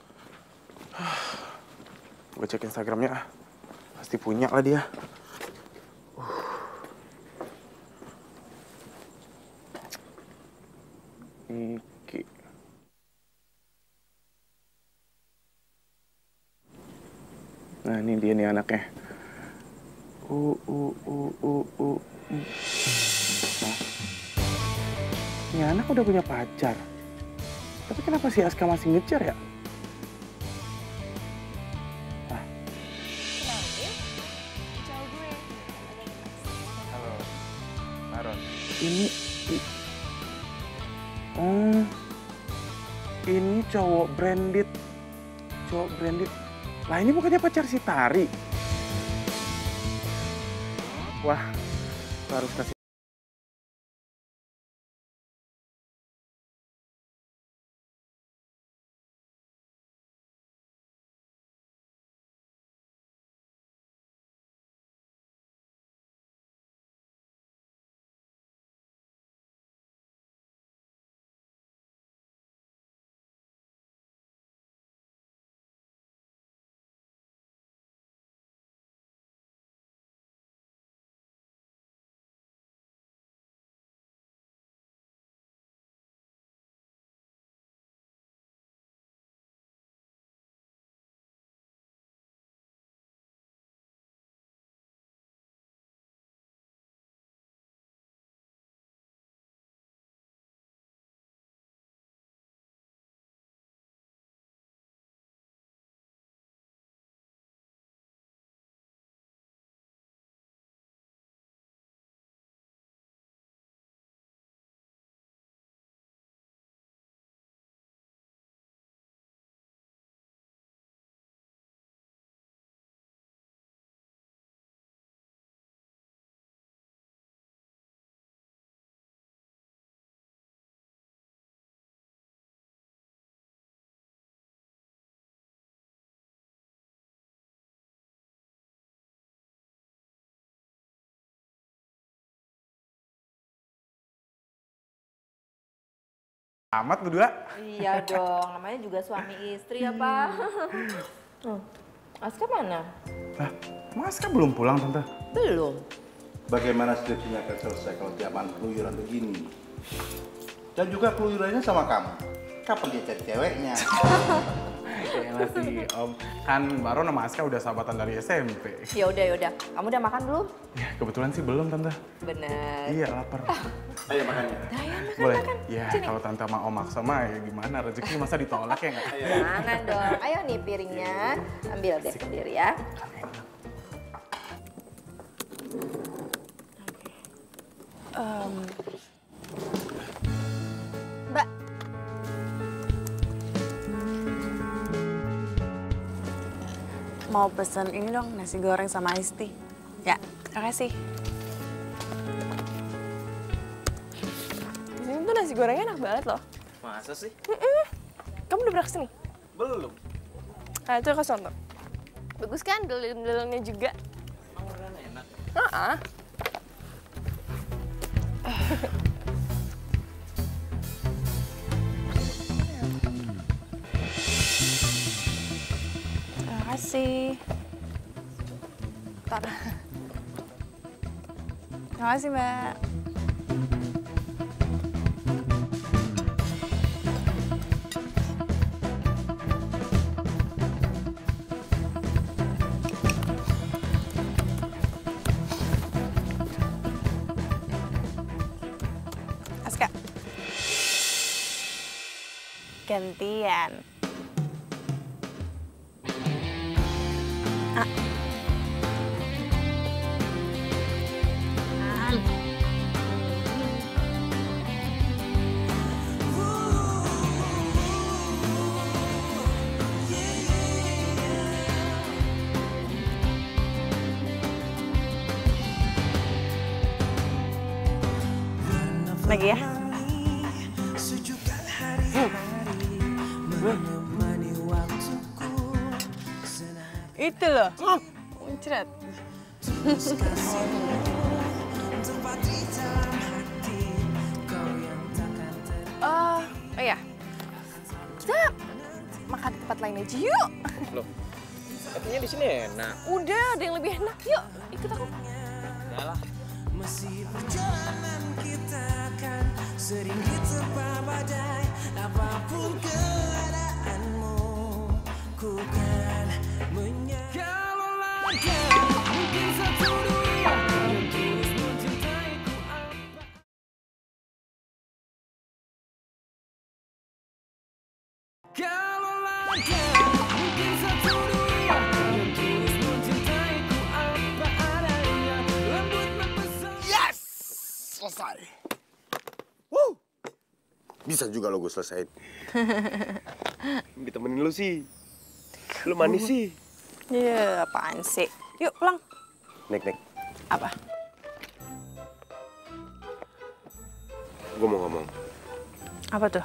Gue cek Instagramnya, pasti punya lah dia. Niki. Nah ini dia nih anaknya. Ini anak udah punya pacar. Tapi kenapa si Aska masih ngejar ya? Oh, ini cowok branded. Cowok branded. Lah ini bukannya pacar si Tari? Wah, harus kasih. Amat berdua. Iya dong, namanya juga suami istri ya, Pak. Aska mana? Lah, Aska belum pulang, Tante? Belum. Bagaimana skripsinya akan selesai kalau zaman keluyuran begini? Dan juga keluyurannya sama kamu. Kapan dia cari ceweknya? Kayaknya sih, Om. Kan Baron sama Aska udah sahabatan dari SMP. Yaudah. Kamu udah makan belum? Ya, kebetulan sih belum, Tante. Bener. Iya, lapar. Ayo makan ya. Boleh? Ya, kalau Tante sama Om maksa mah ya gimana? Rezeki masa ditolak ya nggak? Jangan dong. Ayo nih piringnya. Ambil deh sendiri ya. Mbak. Mau pesen ini dong, nasi goreng sama iced tea. Ya, makasih. Di sini tuh nasi gorengnya enak banget loh. Masa sih? Kamu udah pernah kesini? Belum. Nah, itu kasih nonton. Bagus kan, dalam-dalamnya juga. Beneran enak. Terima kasih. Ntar. Terima kasih, Mbak. Aska. Gantian. Lagi ya. Itu loh. Muncrat. Oh iya. Kita makan di tempat lain aja yuk. Loh, katanya di sini enak. Udah, ada yang lebih enak. Yuk, ikut aku. Udah lah. Masih perjalanan kita kan sering diterpa badai. Apapun keadaanmu, ku kan menyerah. Kalau ada mungkin satu dunia yang tulus mencintaiku apa. Kalau ada mungkin satu dunia yang tulus mencintaiku apa adanya. Lembut mempesona. Yes! Selesai. Bisa juga lo gue selesain. Ditemenin lu sih. Lu manis sih. Iya, apaan sih? Yuk pulang. Nek. Apa? Gue mau ngomong. Apa tuh?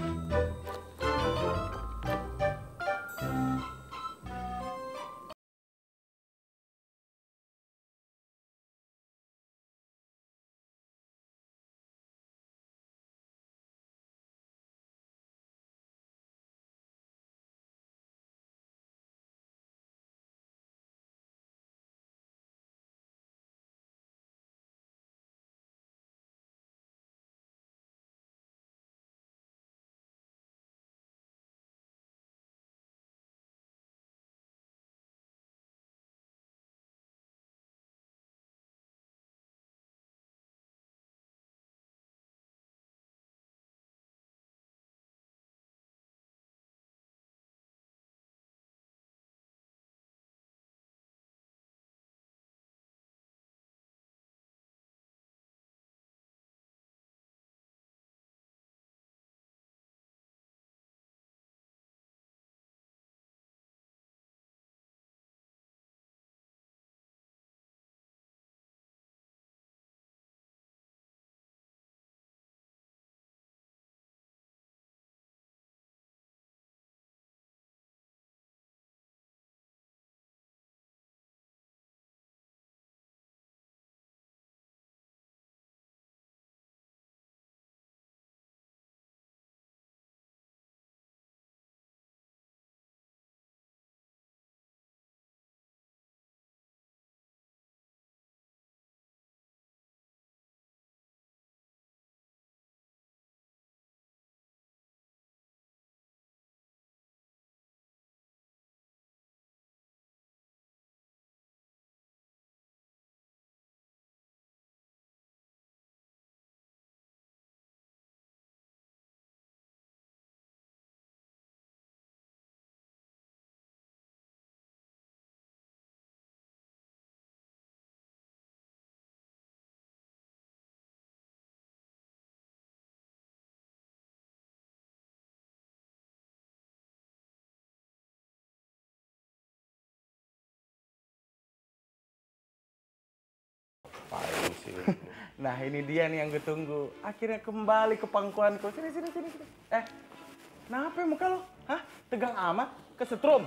Nah ini dia nih yang gue tunggu. Akhirnya kembali ke pangkuanku. Sini. Kenapa muka lo? Hah? Tegang amat? Kesetrum?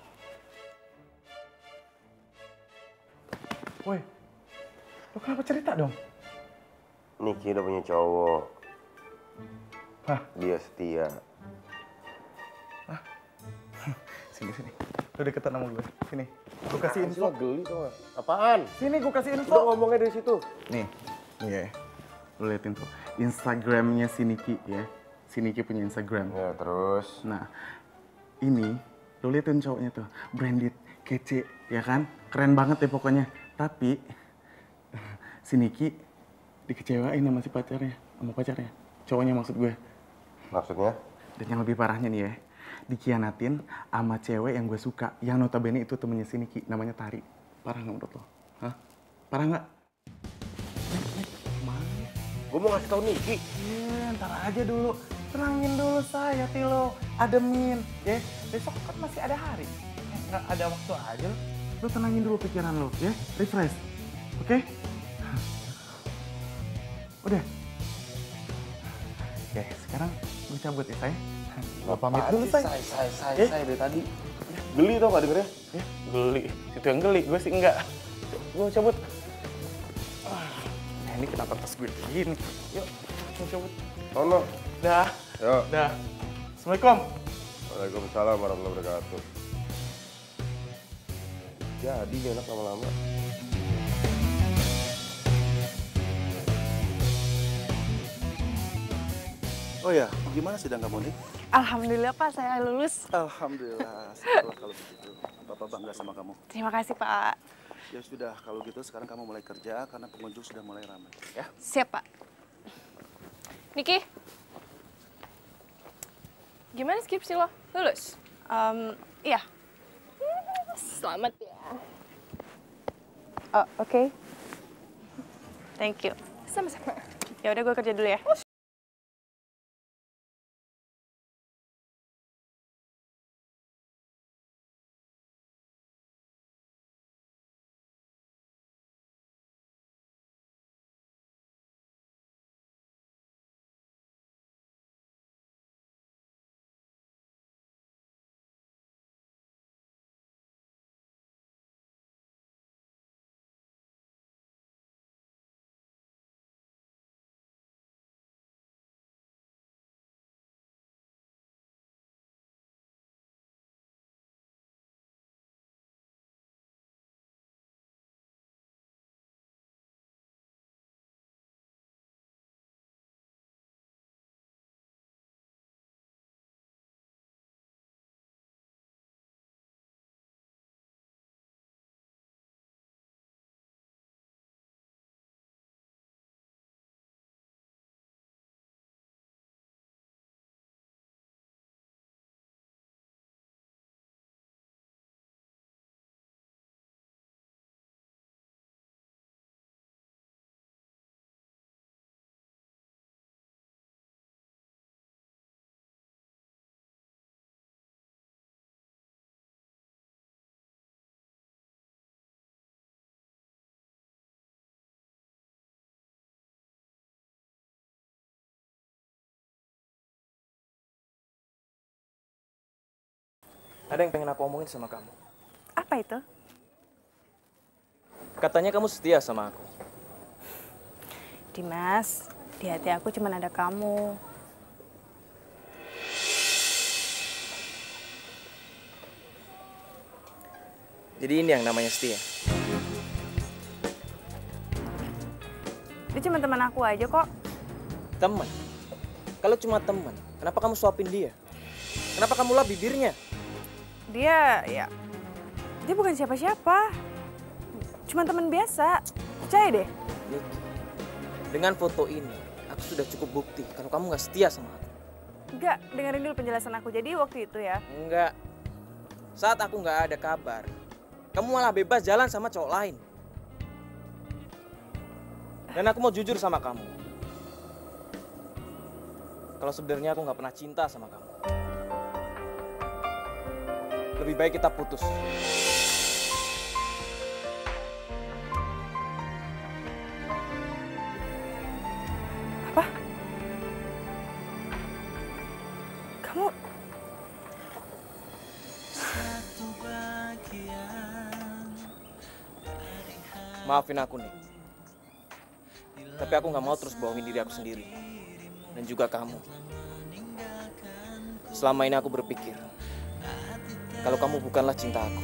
Woi, lo kenapa cerita dong? Niki udah punya cowok. Hah? Dia setia. Sini. Lo deketan sama gue. Sini. Gue kasih info. Geli tau gak? Apaan? Sini gue kasih info. Udah ngomongnya dari situ. Nih ya. Lo liatin tuh. Instagramnya si Niki ya. Si Niki punya Instagram. Ya terus? Nah, ini lo liatin cowoknya tuh. Branded, kece, ya kan? Keren banget deh pokoknya. Tapi si Niki dikecewain sama si pacarnya. Sama pacarnya. Cowoknya maksud gue. Maksudnya? Dan yang lebih parahnya nih ya. Dikhianatin sama cewek yang gue suka. Yang notabene itu temennya si Niki. Namanya Tari. Parah nggak menurut lo? Hah? Parah nggak? Gue mau ngasih tau Niki. Ntar aja dulu. Tenangin dulu say hati lo. Ademin. Ya, besok kan masih ada hari. Nggak ada waktu aja lo. Lo tenangin dulu pikiran lo. Ya, refresh. Oke? Udah? Oke, sekarang gue cabut ya say. Gue pamit dulu say. Say dari tadi. Geli tau gak dengernya? Ya, geli. Itu yang geli, gue sih enggak. Gue cabut. Nah ini kenapa tas gue gini? Yuk, gue cabut. Tono. Dah. Yuk. Dah. Assalamualaikum. Waalaikumsalam warahmatullahi wabarakatuh. Jadi enak lama-lama. Oh ya, gimana sidang kamu nih? Alhamdulillah Pak, saya lulus. Alhamdulillah, syukurlah kalau begitu. Bapak bangga sama kamu. Terima kasih Pak. Ya sudah, kalau gitu sekarang kamu mulai kerja karena pengunjung sudah mulai ramai. Ya? Siap Pak. Niki, gimana skripsi lo? Lulus? Iya. Selamat ya. Oh, oke. Thank you. Sama-sama. Ya udah gue kerja dulu ya. Ada yang pengen aku omongin sama kamu. Apa itu? Katanya kamu setia sama aku. Dimas, di hati aku cuma ada kamu. Jadi ini yang namanya setia. Dia cuma teman aku aja kok. Teman? Kalau cuma teman, kenapa kamu suapin dia? Kenapa kamu lap bibirnya? Dia bukan siapa-siapa. Cuma teman biasa. Percaya deh. Niki, dengan foto ini, aku sudah cukup bukti kalau kamu nggak setia sama aku. Enggak, dengerin dulu penjelasan aku. Jadi waktu itu ya. Enggak. Saat aku nggak ada kabar, kamu malah bebas jalan sama cowok lain. Dan aku mau jujur sama kamu. Kalau sebenarnya aku nggak pernah cinta sama kamu. Lebih baik kita putus. Apa? Kamu... Maafin aku nih. Tapi aku nggak mau terus bohongin diri aku sendiri. Dan juga kamu. Selama ini aku berpikir kalau kamu bukanlah cinta aku.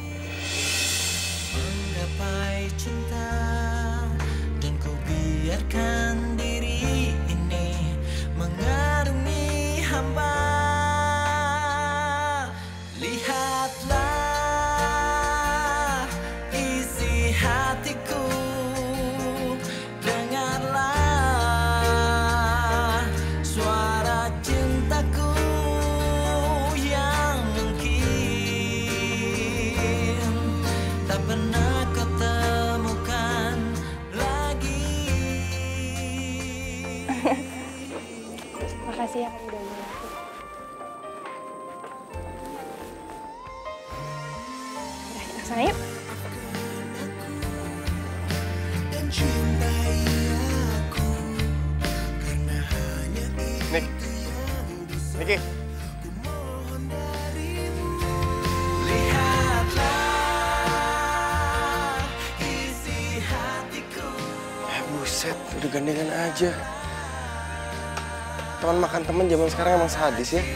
Menggapai cinta dan ku biarkan diri ini mengarungi hamba. Lihatlah isi hatiku, dengarlah suara cintaku yang mungkin tak pernah kau temukan lagi. Makasih ya kamu udah nemenin aku. Udah, kita kesana yuk. Niki. Buset, udah gandengan aja. Teman makan temen zaman sekarang emang sadis ya.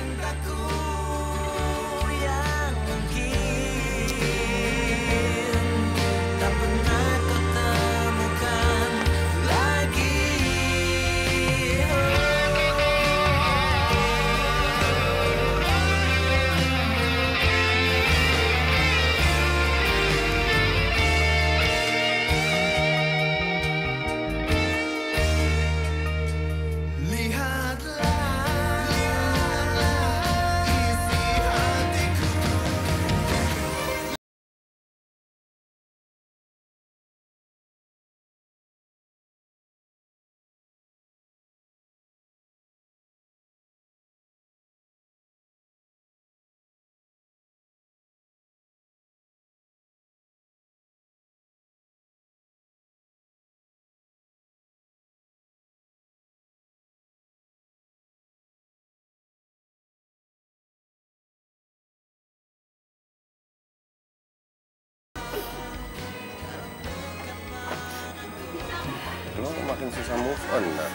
Lo makin susah move on, nah.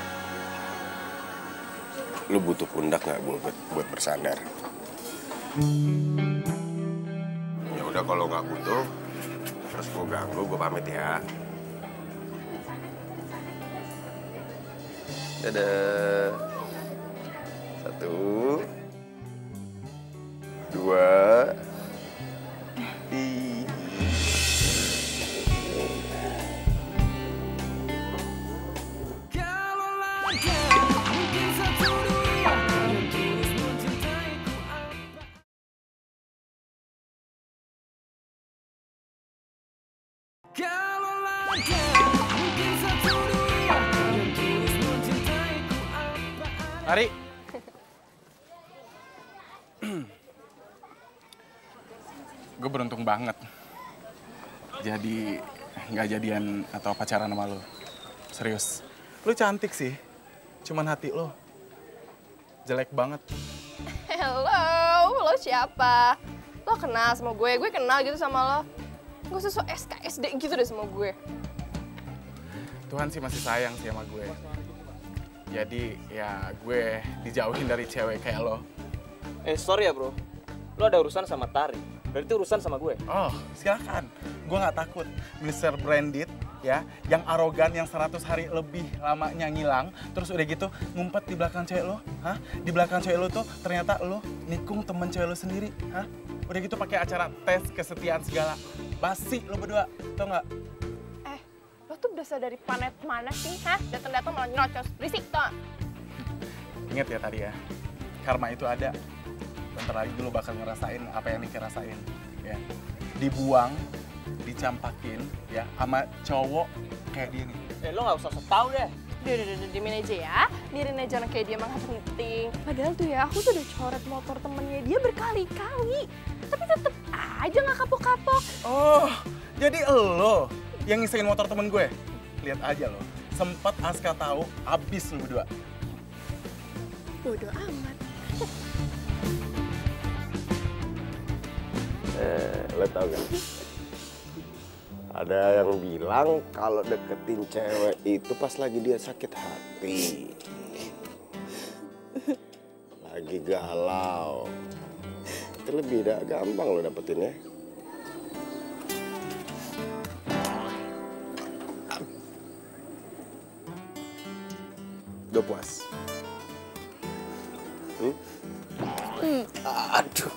Lo butuh pundak nggak buat bersandar? Ya udah kalau nggak butuh, terus gue ganggu, gue pamit ya. Dadah. 1, 2, 3. Ari. Gue beruntung banget. Jadi nggak jadian atau pacaran sama lo. Serius. Lo cantik sih. Cuman hati lo jelek banget. Hello, lo siapa? Lo kenal sama gue kenal gitu sama lo. Gak usah so SKSD gitu deh sama gue. Tuhan sih masih sayang sih sama gue. Jadi ya gue dijauhin dari cewek kayak lo. Sorry ya bro, lo ada urusan sama Tari. Berarti urusan sama gue. Oh, silakan. Gue nggak takut. Mr. Branded, ya, yang arogan, yang 100 hari lebih lamanya ngilang, terus udah gitu ngumpet di belakang cewek lo, hah? Di belakang cewek lo tuh ternyata lo nikung temen cewek lo sendiri, hah? Udah gitu pakai acara tes kesetiaan segala. Basi lo berdua, tau nggak? Lo tuh berasal dari planet mana sih, hah? Datang-datang malah nyocos, berisik tau. Ingat ya tadi ya, karma itu ada. Bentar lagi lo bakal ngerasain apa yang Niki rasain, ya. Dibuang, dicampakin, ya, sama cowok kayak dia nih. Lo nggak usah tau deh. Diamin aja ya, biarin aja orang kayak dia mah nggak penting. Padahal tuh ya, aku tuh udah coret motor temennya dia berkali-kali. Tapi tetep aja nggak kapok-kapok. Oh, jadi lo yang ngisain motor temen gue? Lihat aja lo, sempet Aska tahu, abis lo berdua. Bodoh amat. Lo tau gak? Ada yang bilang kalau deketin cewek itu pas lagi dia sakit hati. Lagi galau. Itu lebih gampang lo dapetinnya. Udah puas? Aduh.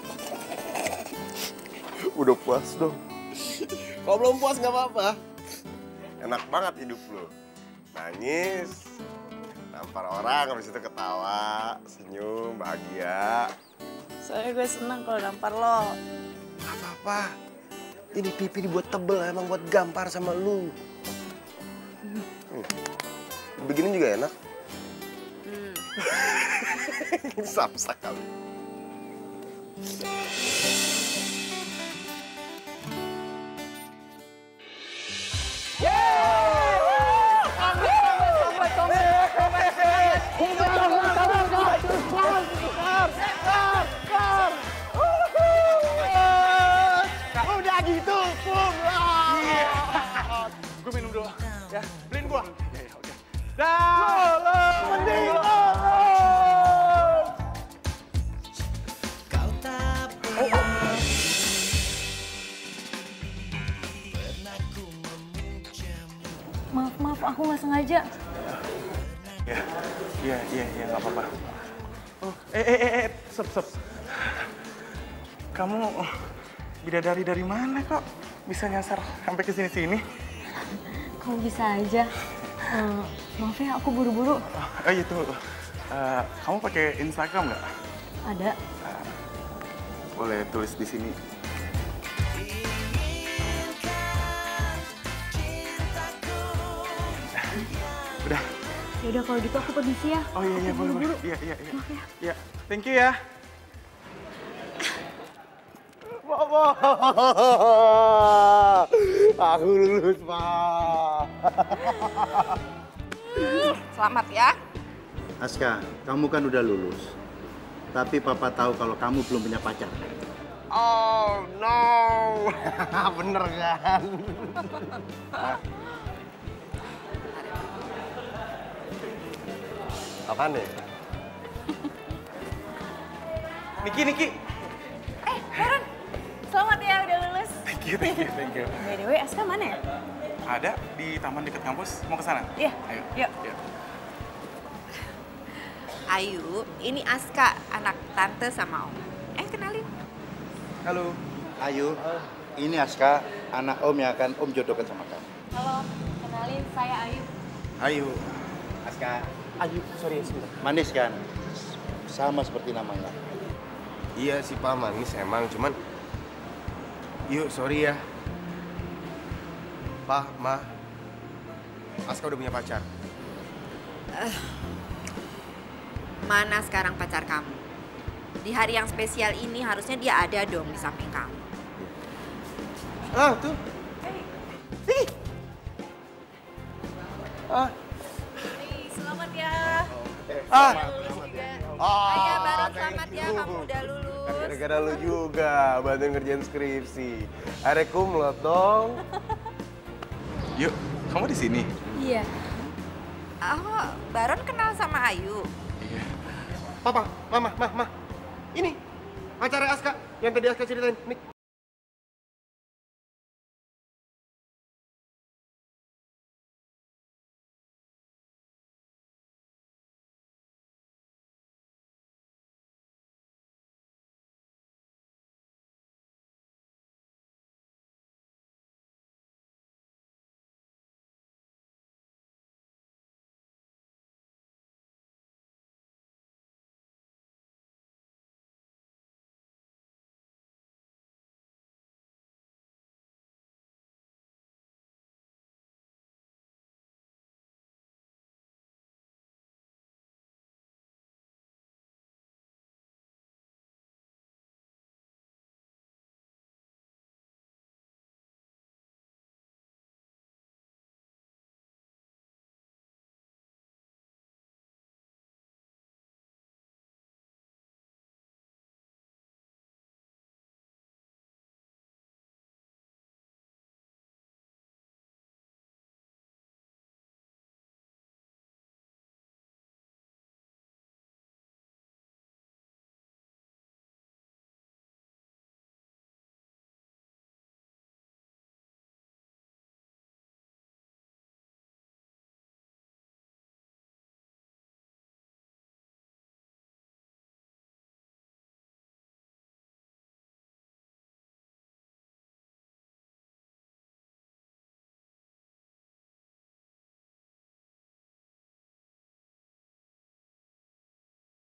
Udah puas dong. Kalau belum puas nggak apa-apa. Enak banget hidup lo. Nangis, nampar orang, habis itu ketawa, senyum, bahagia. Soalnya gue seneng kalau nampar lo. Gak apa-apa. Ini pipi dibuat tebel emang buat gampar sama lu. Begini juga enak. Samsak kali. Udah gitu, pum lah. Gue minum dulu, ya. Beliin gua. Ya, oke. Dah. Mending. Maaf, aku nggak sengaja. Iya, nggak apa-apa. Oh, stop. Kamu bidadari dari mana kok bisa nyasar sampai ke sini-sini? Kamu bisa aja. Maaf ya, aku buru-buru. Oh itu, kamu pakai Instagram nggak? Ada. Boleh tulis di sini. Udah. Yaudah kalau gitu aku permisi ya. Oh iya, boleh. Iya. Iya, thank you ya. Aku lulus, Pak. Selamat ya. Aska, kamu kan udah lulus. Tapi Papa tahu kalau kamu belum punya pacar. Oh, no. Bener kan? Apaan deh? Niki. Baron, selamat ya udah lulus. Thank you. By the way, Aska mana ya? Ada di taman dekat kampus, mau ke sana? Iya. Ayo. Yuk. Ayu, ini Aska, anak tante sama om. Kenalin. Halo. Ayu, ini Aska, anak om yang akan om jodohkan sama kamu. Halo, kenalin saya Ayu. Ayu. Aska. Ayu, sorry sebentar. Manis kan? Sama seperti namanya. Iya sih Pak, manis emang, cuman... Yuk, sorry ya. Pak, Ma, Aska udah punya pacar. Mana sekarang pacar kamu? Di hari yang spesial ini harusnya dia ada dong di samping kamu. Tuh. Selamat ya. Selamat. Ayah, Baron selamat ya, kamu udah lulus. gara-gara lu juga bantuin ngerjain skripsi. Are kumlot dong. Yuk, kamu di sini? Iya. Oh, Baron kenal sama Ayu? Iya. Papa, Mama, Ini acara Aska yang tadi Aska ceritain. Nih.